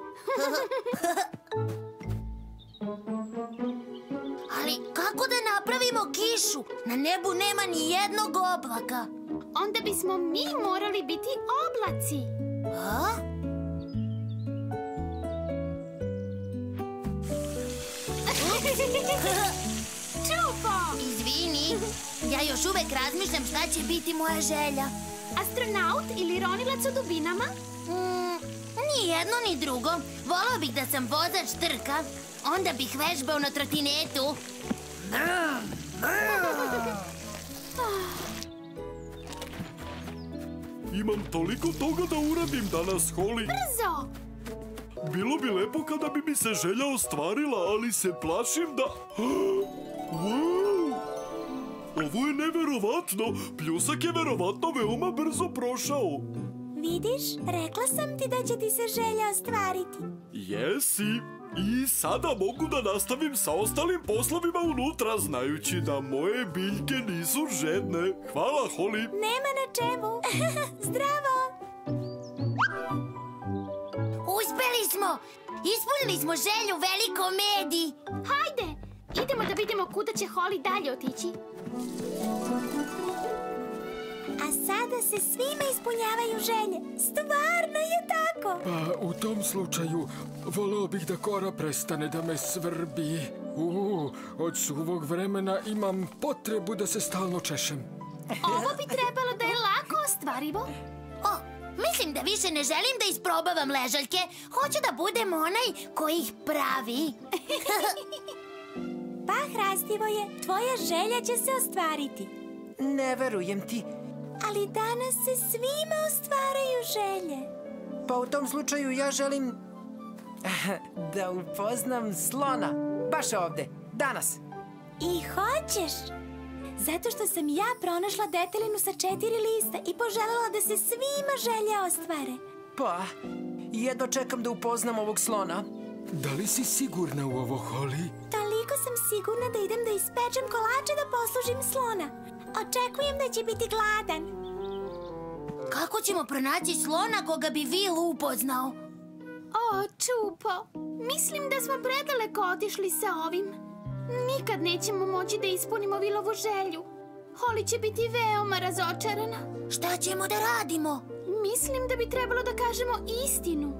S3: Ali kako da napravimo kišu? Na nebu nema ni jednog oblaka.
S2: Onda bismo mi morali biti oblaci.
S3: A?
S2: Čupo!
S3: Izvini, ja još uvek razmišljam šta će biti moja želja.
S2: Astronaut ili ronilac u dubinama?
S3: Mm, ni jedno ni drugo. Volao bih da sam vozač trka. Onda bih vežbao na trotinetu.
S7: Imam toliko toga da uradim danas, Holly.
S2: Brzo!
S7: Bilo bi lepo kada bi mi se želja ostvarila, ali se plašim da... Wow! Ovo je neverovatno. Pljusak je verovatno veoma brzo prošao.
S3: Vidiš, rekla sam ti da će ti se želja ostvariti.
S7: Jesi. I sada mogu da nastavim sa ostalim poslovima unutra, znajući da moje biljke nisu žedne. Hvala, Holly.
S3: Nema na čemu. Zdravo. Uspeli smo. Ispunili smo želju velikom Medi.
S2: Hajde, idemo da vidimo kuda će Holly dalje otići.
S3: A sada se svima ispunjavaju želje. Stvarno je tako.
S6: Pa, u tom slučaju, voleo bih da Kora prestane da me svrbi. U, od suvog vremena imam potrebu da se stalno češem.
S2: Ovo bi trebalo da je lako ostvarivo.
S3: O, mislim da više ne želim da isprobavam ležaljke. Hoću da budem onaj koji ih pravi. Pa, Hrastivoje, tvoja želja će se ostvariti.
S13: Ne verujem ti.
S3: Ali danas se svima ostvaraju želje.
S13: Pa u tom slučaju ja želim da upoznam slona. Baš ovde, danas.
S3: I hoćeš?
S15: Zato što sam ja pronašla detelinu sa četiri lista i poželjela da se svima želje ostvare.
S4: Pa, jedno čekam da upoznam ovog slona.
S6: Da li si sigurna u ovo, Holly?
S15: Toliko sam sigurna da idem da ispečem kolače da poslužim slona. Očekujem da će biti gladan.
S3: Kako ćemo pronaći slona koga bi Will upoznao?
S2: O, Čupo, mislim da smo predaleko otišli sa ovim. Nikad nećemo moći da ispunimo Willovu želju. Holly će biti veoma razočarana.
S3: Šta ćemo da radimo?
S2: Mislim da bi trebalo da kažemo istinu.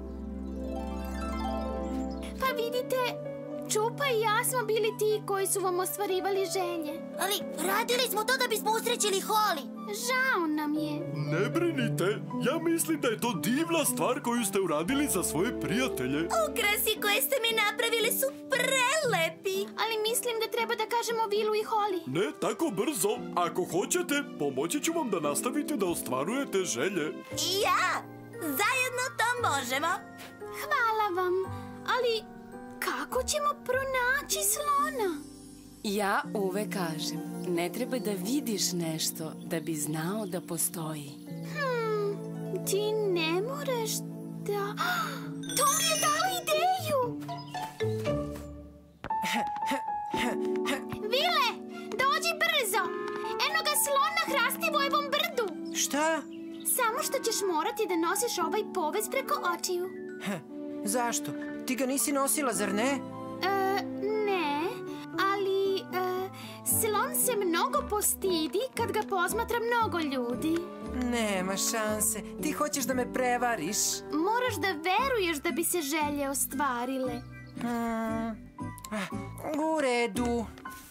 S2: Pa vidite, Čupa i ja smo bili ti koji su vam ostvarivali želje.
S3: Ali radili smo to da bismo usrećili Holly.
S2: Žao nam je.
S7: Ne brinite, ja mislim da je to divna stvar koju ste uradili za svoje prijatelje.
S15: Ukrasi koje ste mi napravili su prelepi.
S2: Ali mislim da treba da kažemo Willu i Holly.
S7: Ne tako brzo. Ako hoćete, pomoći ću vam da nastavite da ostvarujete želje.
S15: I ja! Zajedno to možemo.
S2: Hvala vam, ali kako ćemo pronaći slona?
S1: Ja uvek kažem, ne treba da vidiš nešto da bi znao da postoji.
S2: Hmm, ti ne moraš da... To mi je dalo ideju! Vile, dođi brzo! Eno ga slon na Hrastivojevom brdu!
S4: Šta?
S2: Samo što ćeš morati da nosiš ovaj povez preko očiju.
S4: Zašto? Ti ga nisi nosila, zar ne?
S2: E, ne, ali e, slon se mnogo postidi kad ga posmatra mnogo ljudi.
S4: Nema šanse. Ti hoćeš da me prevariš.
S2: Moraš da veruješ da bi se želje ostvarile.
S4: Hmm. U redu.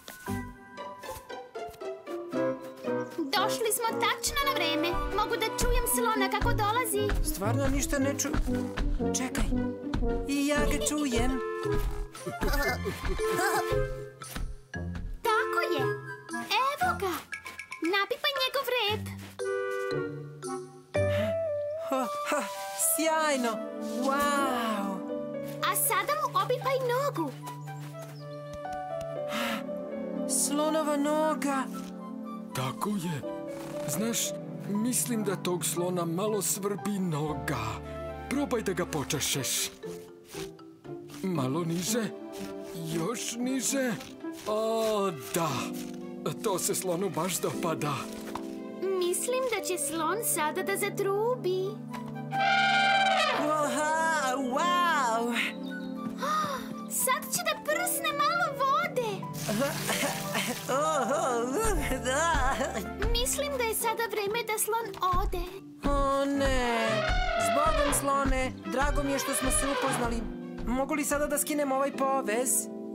S2: Došli smo tačno na vreme. Mogu da čujem slona kako dolazi.
S4: Stvarno ništa ne ču... Čekaj. I ja ga čujem.
S2: Tako je. Evo ga. Napipaj njegov rep.
S4: Ha, ha, sjajno. Wow.
S2: A sada mu obipaj nogu.
S4: Slonova noga.
S6: Tako je. Znaš, mislim da tog slona malo svrbi noga. Probaj da ga počešeš. Malo niže. Još niže. O, da. To se slonu baš dopada.
S2: Mislim da će slon sada da zatrubi.
S4: Oha, wow.
S2: Sad će da prsne malo vode.
S4: Da.
S2: Mislim da je sada vreme da slon ode.
S4: O ne. Zbogom, slone. Drago mi je što smo se upoznali. Mogu li sada da skinem ovaj povez?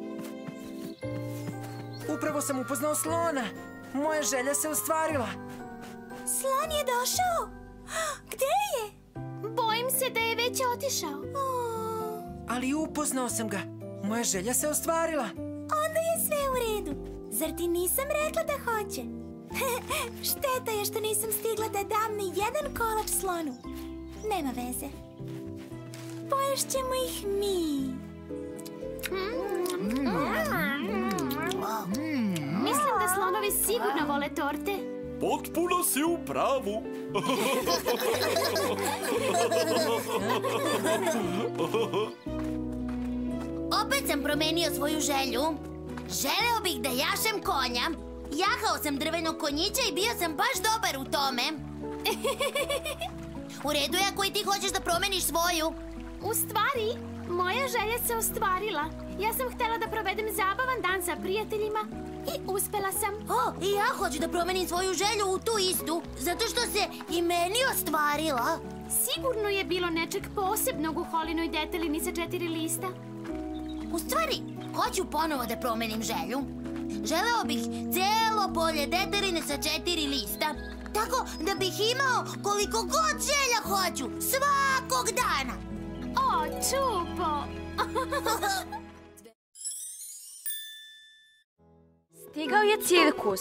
S4: Upravo sam upoznao slona. Moja želja se ostvarila.
S15: Slon je došao. Gde je?
S2: Bojim se da je već otišao.
S4: Ali upoznao sam ga. Moja želja se ostvarila.
S15: Onda je sve u redu. Zar ti nisam rekla da hoće? Šteta je što nisam stigla da dam ni jedan kolač slonu. Nema veze. Poješćemo ih mi.
S2: Mislim da slonovi sigurno vole torte.
S7: Potpuno si u pravu.
S3: Opet sam promenio svoju želju. Želeo bih da jašem konja. Jahao sam drvenog konjića i bio sam baš dobar u tome. U redu je ako i ti hoćeš da promeniš svoju.
S2: U stvari, moja želja se ostvarila. Ja sam htjela da provedem zabavan dan sa prijateljima i uspela sam.
S3: O, i ja hoću da promenim svoju želju u tu istu, zato što se i meni ostvarila.
S2: Sigurno je bilo nečeg posebnog u Holinoj detelini sa četiri lista.
S3: U stvari, hoću ponovo da promenim želju. Želeo bih celo polje deteline sa četiri lista, tako da bih imao koliko god želja hoću, svakog dana.
S2: O, Čupo!
S8: Stigao je cirkus.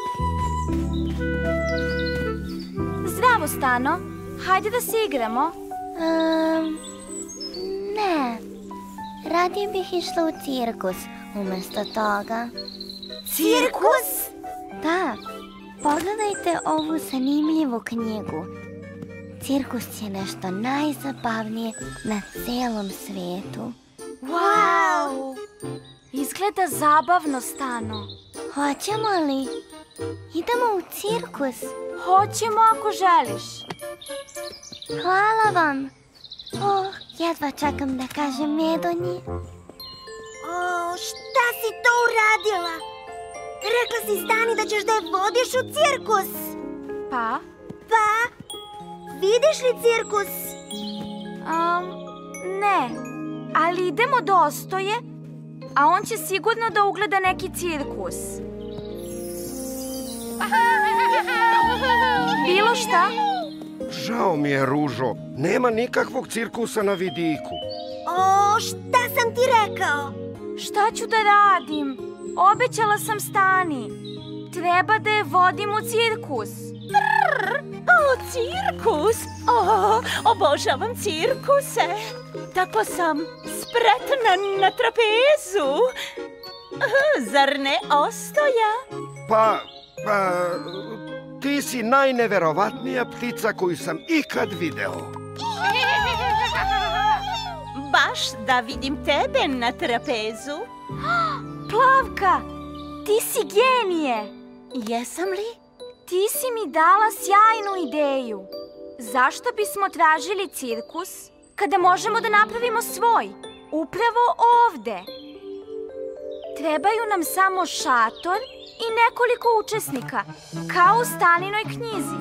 S8: Zdravo, Stano. Hajde da se igramo.
S9: Um, ne. Radije bih išla u cirkus umjesto toga.
S8: Cirkus?
S9: Da, pogledajte ovu zanimljivu knjigu. Cirkus je nešto najzabavnije na celom svetu.
S8: Wow! Izgleda zabavno, Stano.
S9: Hoćemo li? Idemo u cirkus.
S8: Hoćemo ako želiš.
S9: Hvala vam. Oh, jedva čekam da kažem Medonji. O, šta si to uradila? Rekla si Stani da ćeš da je vodiš u cirkus.
S8: Pa?
S9: Pa? Vidiš li cirkus?
S8: Um, ne, ali idemo do Ostoje, a on će sigurno da ugleda neki cirkus. Bilo šta?
S12: Žao mi je, Ružo. Nema nikakvog cirkusa na vidiku.
S9: O, šta sam ti rekao?
S8: Šta ću da radim? Obećala sam Stani. Treba da je vodim u cirkus.
S14: O, cirkus! O, obožavam cirkuse. Tako sam spretna na trapezu. Zar ne, Ostoja?
S12: Pa, pa, ti si najneverovatnija ptica koju sam ikad video.
S14: Baš da vidim tebe na trapezu.
S8: Plavka, ti si genije.
S14: Jesam li?
S8: Ti si mi dala sjajnu ideju. Zašto bismo tražili cirkus kada možemo da napravimo svoj? Upravo ovde. Trebaju nam samo šator i nekoliko učesnika, kao u Staninoj knjizi.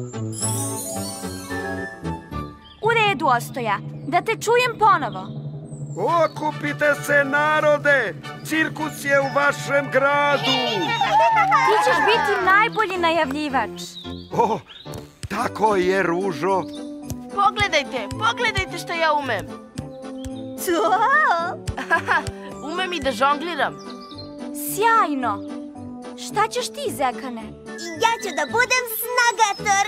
S8: U redu, Ostoja, da te čujem ponovo.
S12: Okupite se, narode! Cirkus je u vašem gradu!
S8: Ti ćeš biti najbolji najavljivač.
S12: O, tako je, Ružo.
S10: Pogledajte, pogledajte što ja umem.
S9: Co?
S10: Umem i da žongliram.
S8: Sjajno. Šta ćeš ti, Zekane?
S9: Ja ću da budem snagator.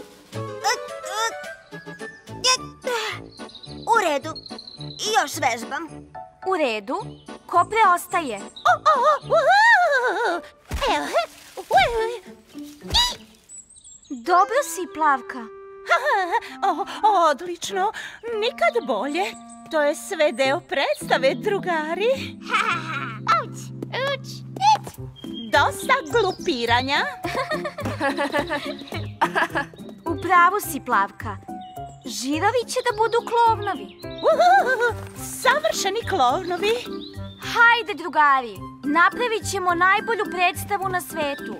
S9: U redu. Još vežbam.
S8: U redu. Ko preostaje? Dobro si, Plavka.
S14: O, odlično. Nikad bolje. To je sve deo predstave, drugari.
S3: Uć, uć, uć.
S14: Dosta glupiranja.
S8: U pravu si, Plavka. Žirovi će da budu klovnovi.
S14: Savršeni klovnovi.
S8: Hajde, drugari. Napravit ćemo najbolju predstavu na svetu.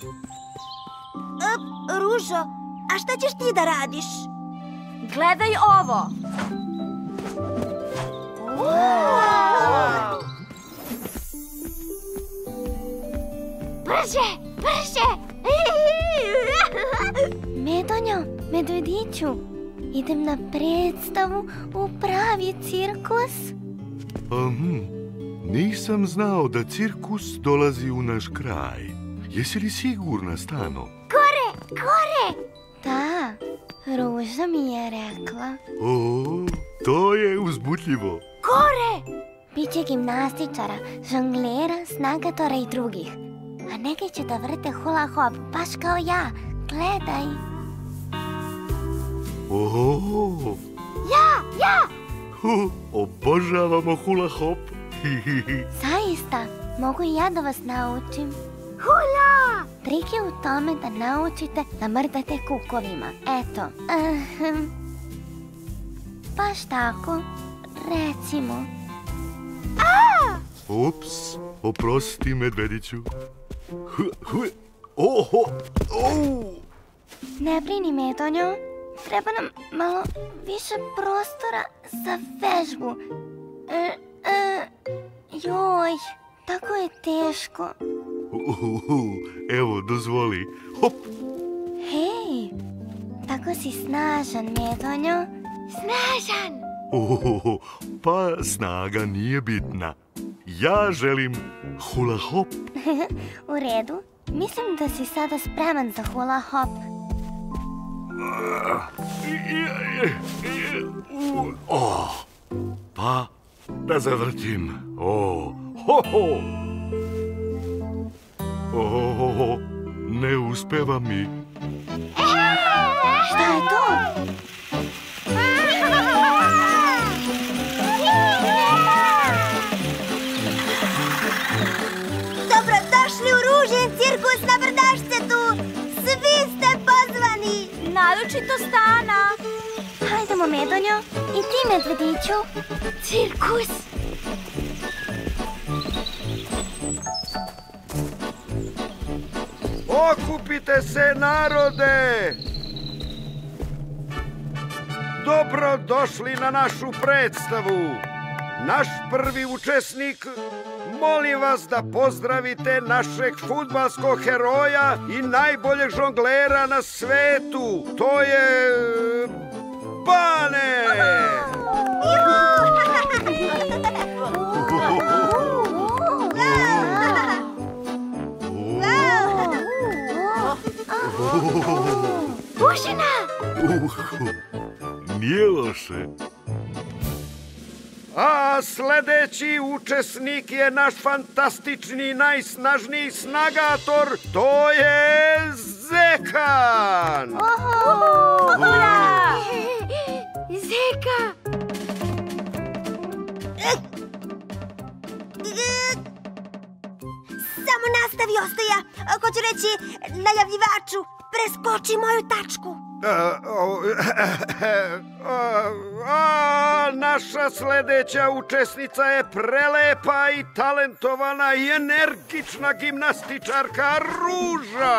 S9: E, Ružo, a šta ćeš ti da radiš?
S8: Gledaj ovo.
S3: Wow. Brže, brže.
S9: Medonjo, medvediću, idem na predstavu u pravi cirkus.
S7: Ahum, nisam znao da cirkus dolazi u naš kraj. Jesi li sigurna, Stano?
S9: Gore, gore! Da, Ruža mi je rekla.
S7: O, to je uzbudljivo.
S9: Gore! Biće gimnastičara, žonglera, snagatora i drugih. A neki će da vrte hula hop, baš kao ja. Gledaj.
S7: Oho!
S9: Ja, ja!
S7: Hu, obožavamo hula hop.
S9: Zaista, mogu i ja da vas naučim. Hula! Trik je u tome da naučite da mrdate kukovima. Eto. Ahem. Baš tako. Recimo. A!
S7: Ups, oprosti, medvediću. Hu, hu, oho, oh.
S9: Ne brini, Medonjo. Treba nam malo više prostora za vežbu. E, e, joj, tako je teško.
S7: Uhuhu, evo, dozvoli. Hop.
S9: Hej, tako si snažan, Medonjo. Snažan!
S7: Uhuhu, pa snaga nije bitna. Ja želim hula hop.
S9: U redu, mislim da si sada spreman za hula hop.
S7: Oh, pa da zavrtim. Oh, ho, ho. Oh, Ne uspeva mi.
S9: Šta je to? Dobrodošli u Ružin cirkus na Brdašcetu! Svi ste pozvani!
S8: Naročito Stana!
S9: Hajdemo, Medonjo, i ti, Medvediću. Cirkus!
S12: Okupite se, narode! Dobrodošli na našu predstavu! Naš prvi učesnik, molim vas da pozdravite našeg fudbalskog heroja i najboljeg žonglera na svetu. To je... Bane!
S9: Bušina!
S7: Nije loše.
S12: A sledeći učesnik je naš fantastični, najsnažniji snagator, to je Zekan!
S9: Ura! Zeka! Samo nastavi, Ostoja. Hoću reći najavljivaču, preskoči moju tačku.
S12: A, o, a, a, naša sledeća učesnica je prelepa i talentovana i energična gimnastičarka Ruža.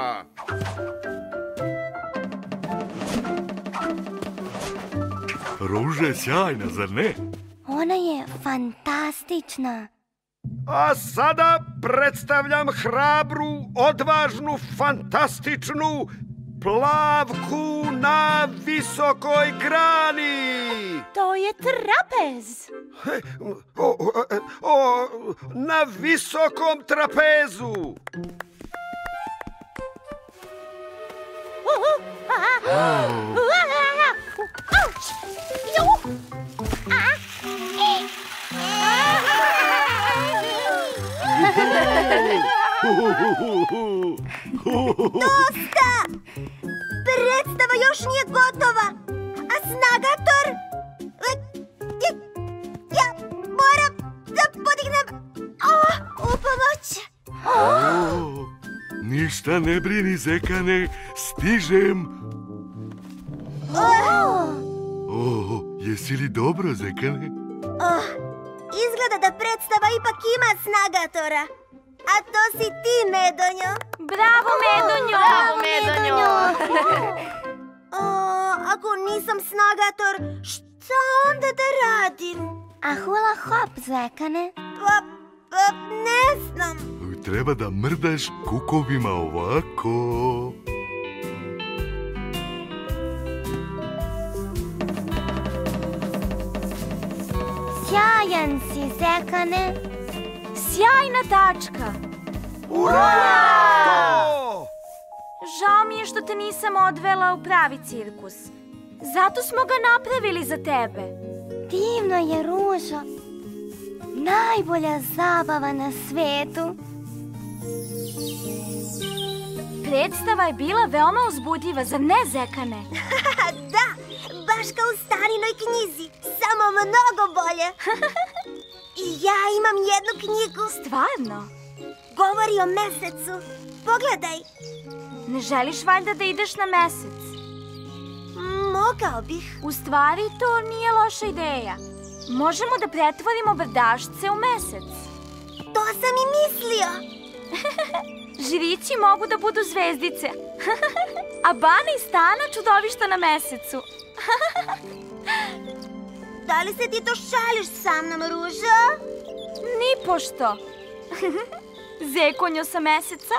S7: Ruža je sjajna, zar ne?
S9: Ona je fantastična.
S12: A sada predstavljam hrabru, odvažnu, fantastičnu Plavku na visokoj grani.
S14: To je trapez.
S12: O, o, o, na visokom trapezu.
S9: Dosta! Predstava još nije gotova. A Snagator? Ja moram da podignem u pomoć.
S7: O, ništa ne brini, Zekane, stižem. O, jesi li dobro, Zekane?
S9: Oh, izgleda da predstava ipak ima Snagatora. A to si ti, Medonjo.
S8: Bravo, Medonjo!
S10: Bravo, Medonjo!
S9: O, ako nisam Snagator, šta onda da radim? A hula hop, Zekane? Pa, pa, ne znam.
S7: Treba da mrdaš kukovima ovako.
S9: Sjajan si, Zekane.
S8: Sjajna tačka!
S12: Ura!
S8: Žao mi je što te nisam odvela u pravi cirkus. Zato smo ga napravili za tebe.
S9: Divno je, Ružo. Najbolja zabava na svetu.
S8: Predstava je bila veoma uzbudljiva, zar ne, Zekane?
S9: Da, baš kao u starinoj knjizi, samo mnogo bolje. I ja imam jednu knjigu.
S8: Stvarno?
S9: Govori o mesecu. Pogledaj.
S8: Ne želiš valjda da ideš na mesec?
S9: Mogao bih.
S8: U stvari, to nije loša ideja. Možemo da pretvorimo Brdašce u mesec.
S9: To sam i mislio.
S8: Žirići mogu da budu zvezdice. A Bana i Stana čudovišta na mesecu.
S9: Da li se ti to šališ sa mnom, Ružo?
S8: Nipošto. Zekonjo sa meseca.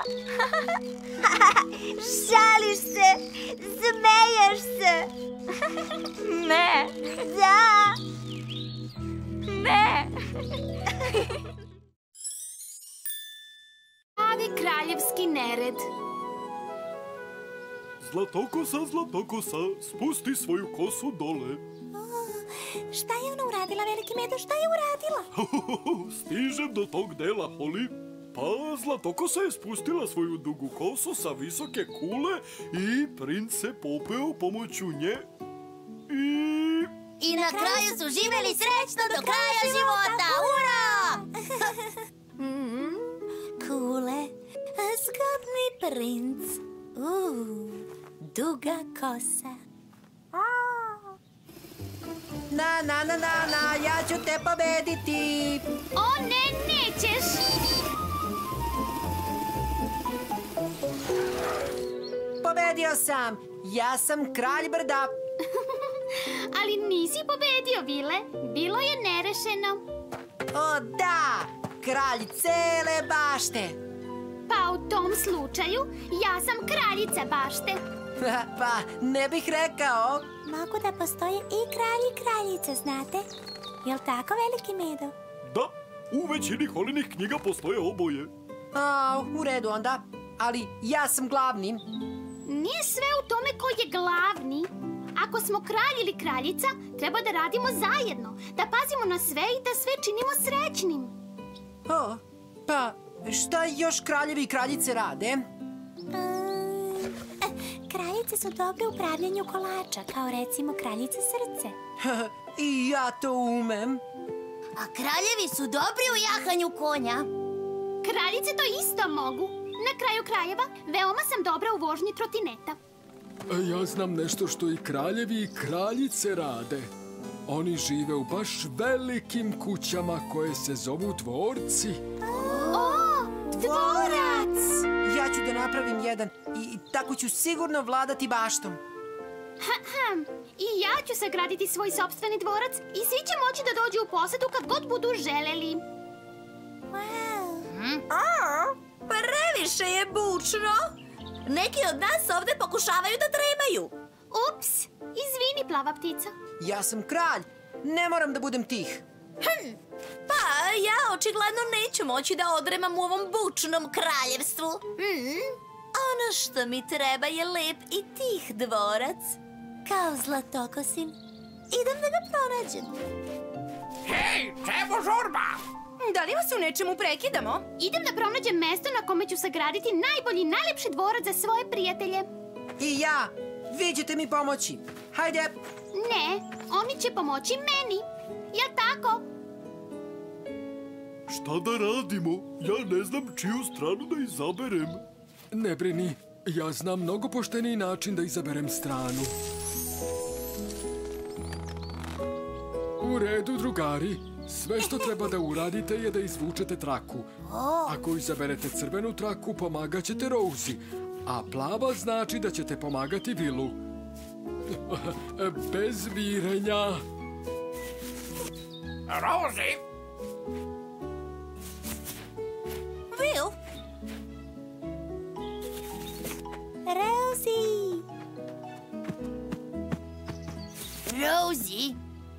S9: Šališ se, smeješ se.
S8: Ne.
S9: Da.
S8: Ne.
S2: Pravi kraljevski nered.
S7: Zlatokosa, Zlatokosa, spusti svoju kosu dole.
S15: Šta je ona uradila vidjela, veliki medo, šta je uradila?
S7: Stižem do tog dela, Holly. Pa Zlatokosa je spustila svoju dugu kosu sa visoke kule i princ se popeo pomoću nje. I...
S3: I na kraju su živjeli srećno do kraja života. Ura!
S15: Mm, kule, zgodni princ. Uh, duga kosa.
S13: Na, na, na, na, na, ja ću te pobediti.
S2: O ne, nećeš.
S13: Pobedio sam. Ja sam kralj brda.
S2: Ali nisi pobedio, Vile. Bilo je nerešeno.
S13: O da, kralj cele bašte.
S2: Pa u tom slučaju, ja sam kraljica bašte.
S13: Pa, ne bih rekao.
S15: Mogu da postoje i kralj i kraljica, znate? Jel tako, veliki medo?
S7: Da, u većini Holinih knjiga postoje oboje.
S13: A, u redu onda. Ali ja sam glavni.
S2: Nije sve u tome ko je glavni. Ako smo kralj ili kraljica, treba da radimo zajedno. Da pazimo na sve i da sve činimo srećnim.
S13: O, pa šta još kraljevi i kraljice rade?
S15: Kraljice su dobre u pravljenju kolača, kao recimo kraljica srce.
S13: I ja to umem.
S3: A kraljevi su dobri u jahanju konja.
S2: Kraljice to isto mogu. Na kraju krajeva, veoma sam dobra u vožnji trotineta.
S6: Ja znam nešto što i kraljevi i kraljice rade. Oni žive u baš velikim kućama koje se zovu dvorci.
S2: O, dvorac!
S13: Ja ću da napravim jedan i tako ću sigurno vladati baštom.
S2: Ha-ha. I ja ću sagraditi svoj sopstveni dvorac i svi će moći da dođu u posetu kad god budu želeli.
S15: A, previše je bučno. Neki od nas ovde pokušavaju da dremaju.
S2: Ups, izvini, plava ptica.
S13: Ja sam kralj, ne moram da budem tih.
S15: Hm. Pa, ja očigledno neću moći da odremam u ovom bučnom kraljevstvu. Mm. Ono što mi treba je lep i tih dvorac, kao Zlatokosin. Idem da ga pronađem.
S5: Hej, čemu žurba?
S1: Da li vas u nečemu prekidamo?
S2: Idem da pronađem mesto na kome ću sagraditi najbolji, najlepši dvorac za svoje prijatelje.
S13: I ja, vi ćete mi pomoći. Hajde.
S2: Ne, oni će pomoći meni. Jel tako?
S7: Šta da radimo? Ja ne znam čiju stranu da izaberem.
S6: Ne brini, ja znam mnogo pošteniji način da izaberem stranu. U redu, drugari. Sve što treba da uradite je da izvučete traku. Ako izaberete crvenu traku, pomagat ćete Rosie. A plava znači da ćete pomagati Vilu. Bez virenja.
S5: Rosie!
S15: Will? Rosie!
S3: Rosie?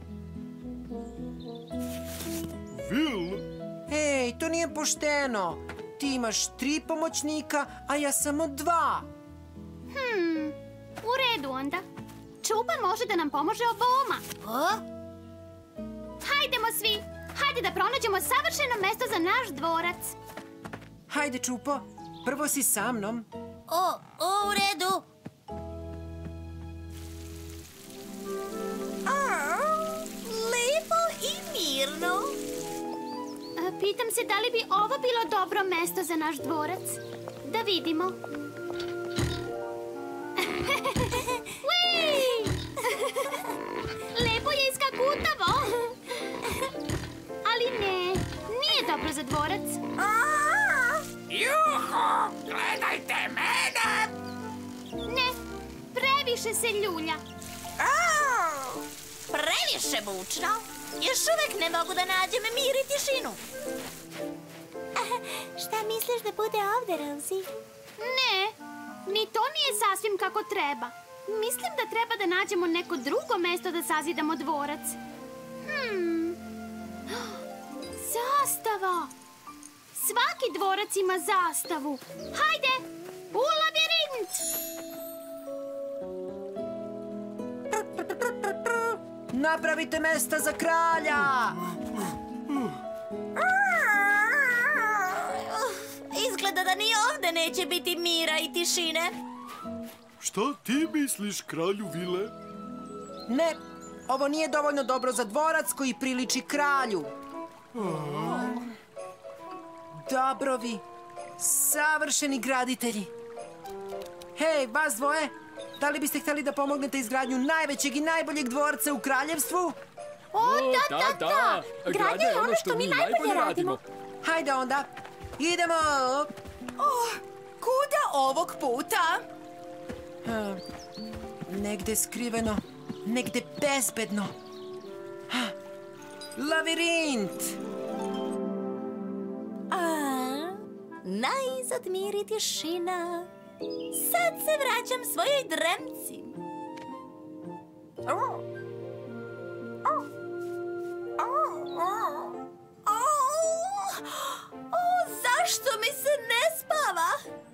S7: Will?
S13: Ej, to nije pošteno. Ti imaš tri pomoćnika, a ja samo dva.
S2: Hmm, u redu onda. Čupan može da nam pomože oboma.
S3: O?
S2: Hajdemo svi. Hajde da pronađemo savršeno mesto za naš dvorac.
S13: Hajde, Čupo. Prvo si sa mnom.
S3: O, o, u redu.
S15: A, lepo i mirno.
S2: Pitam se da li bi ovo bilo dobro mesto za naš dvorac. Da vidimo. Lepo je iskakutavo. Ali ne, nije dobro za dvorac.
S5: Juhu, gledajte mene!
S2: Ne, previše se ljulja.
S15: Previše bučno. Još uvek ne mogu da nađem mir i tišinu. Šta misliš da bude ovde, Rosie?
S2: Ne, ni to nije sasvim kako treba. Mislim da treba da nađemo neko drugo mesto da sazidamo dvorac. Hmm. Zastava! Svaki dvorac ima zastavu. Hajde, u labirint!
S4: Napravite mesta za kralja!
S15: Izgleda da ni ovde neće biti mira i tišine.
S7: Šta ti misliš, kralju Vile?
S4: Ne, ovo nije dovoljno dobro za dvorac koji priliči kralju. Dobrovi, savršeni graditelji. Hej, vas dvoje, da li biste htjeli da pomognete izgradnju najvećeg i najboljeg dvorca u kraljevstvu?
S2: O, da, da, da! Gradnja je ono što mi najbolje radimo.
S4: Hajde onda, idemo!
S1: Oh, kuda ovog puta?
S4: Ha, negde skriveno, negde bezbedno. Ha, lavirint!
S15: A, najzad mir i tišina. Sad se vraćam svojoj dremci. O, zašto mi se ne spava?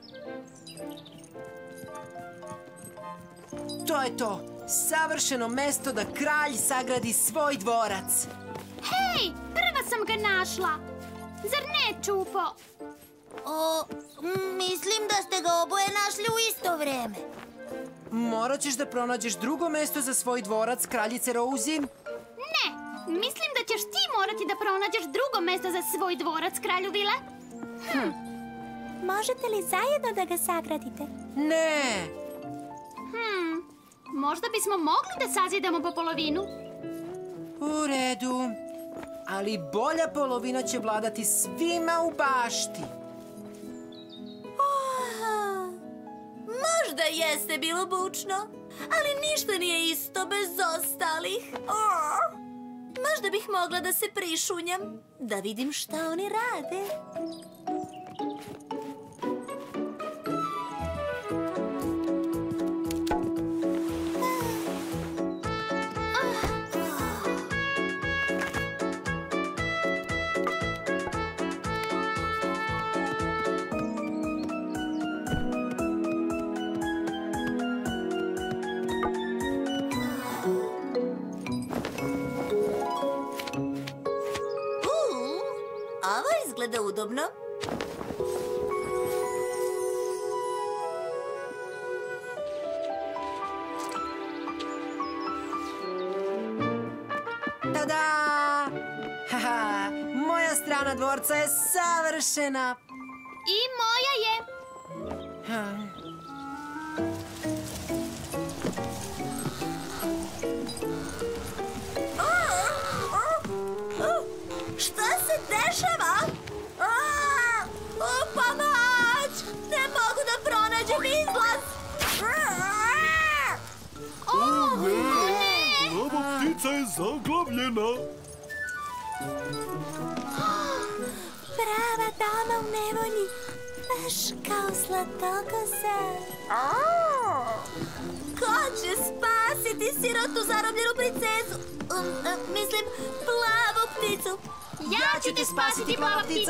S4: To je to, savršeno mesto da kralj sagradi svoj dvorac.
S2: Hej, prva sam ga našla. Zar ne, Čupo?
S3: O, mislim da ste ga oboje našli u isto vreme.
S4: Morat ćeš da pronađeš drugo mesto za svoj dvorac, kraljice Rosie.
S2: Ne, mislim da ćeš ti morati da pronađeš drugo mesto za svoj dvorac, kralju Vile.
S15: Hm. Možete li zajedno da ga sagradite?
S4: Ne.
S2: Hm, možda bismo mogli da sazidamo po polovinu.
S4: U redu, ali bolja polovina će vladati svima u bašti.
S15: Možda jeste bilo bučno, ali ništa nije isto bez ostalih. Oh, možda bih mogla da se prišunjam, da vidim šta oni rade. Izgleda udobno.
S4: Tada! Haha, moja strana dvorca je savršena.
S2: I moja je.
S4: Ha.
S15: Šta se dešava? Pomoć! Ne mogu da pronađem izlaz!
S7: O ne! Plava ptica je zaglavljena!
S15: Prava dama u nevolji, baš kao Zlatokosa. Ko će spasiti sirotu zarobljenu princezu? Um, um, mislim, plavu pticu.
S2: Ja ću te spasiti, plava ptico!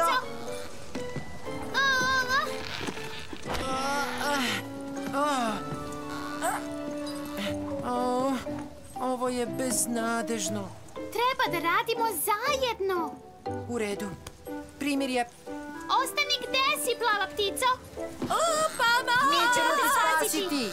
S4: Ovo je beznadežno.
S2: Treba da radimo zajedno.
S4: U redu. Primirje.
S2: Ostani gde si, plava ptico?
S15: O, pomoć!
S4: Mi ćemo te spasiti.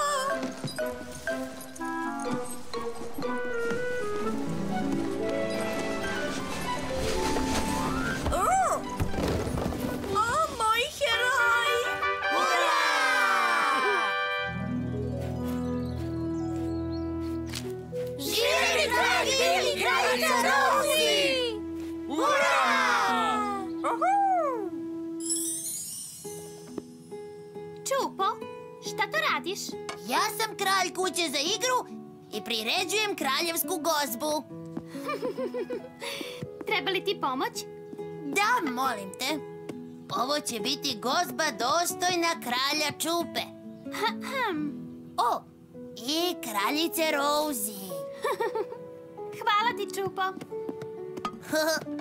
S2: Čupo, šta to radiš?
S3: Ja sam kralj kuće za igru i priređujem kraljevsku gozbu.
S2: Treba li ti pomoć?
S3: Da, molim te. Ovo će biti gozba dostojna kralja Čupe. O, i kraljice Rosie.
S2: Hvala ti, Čupo.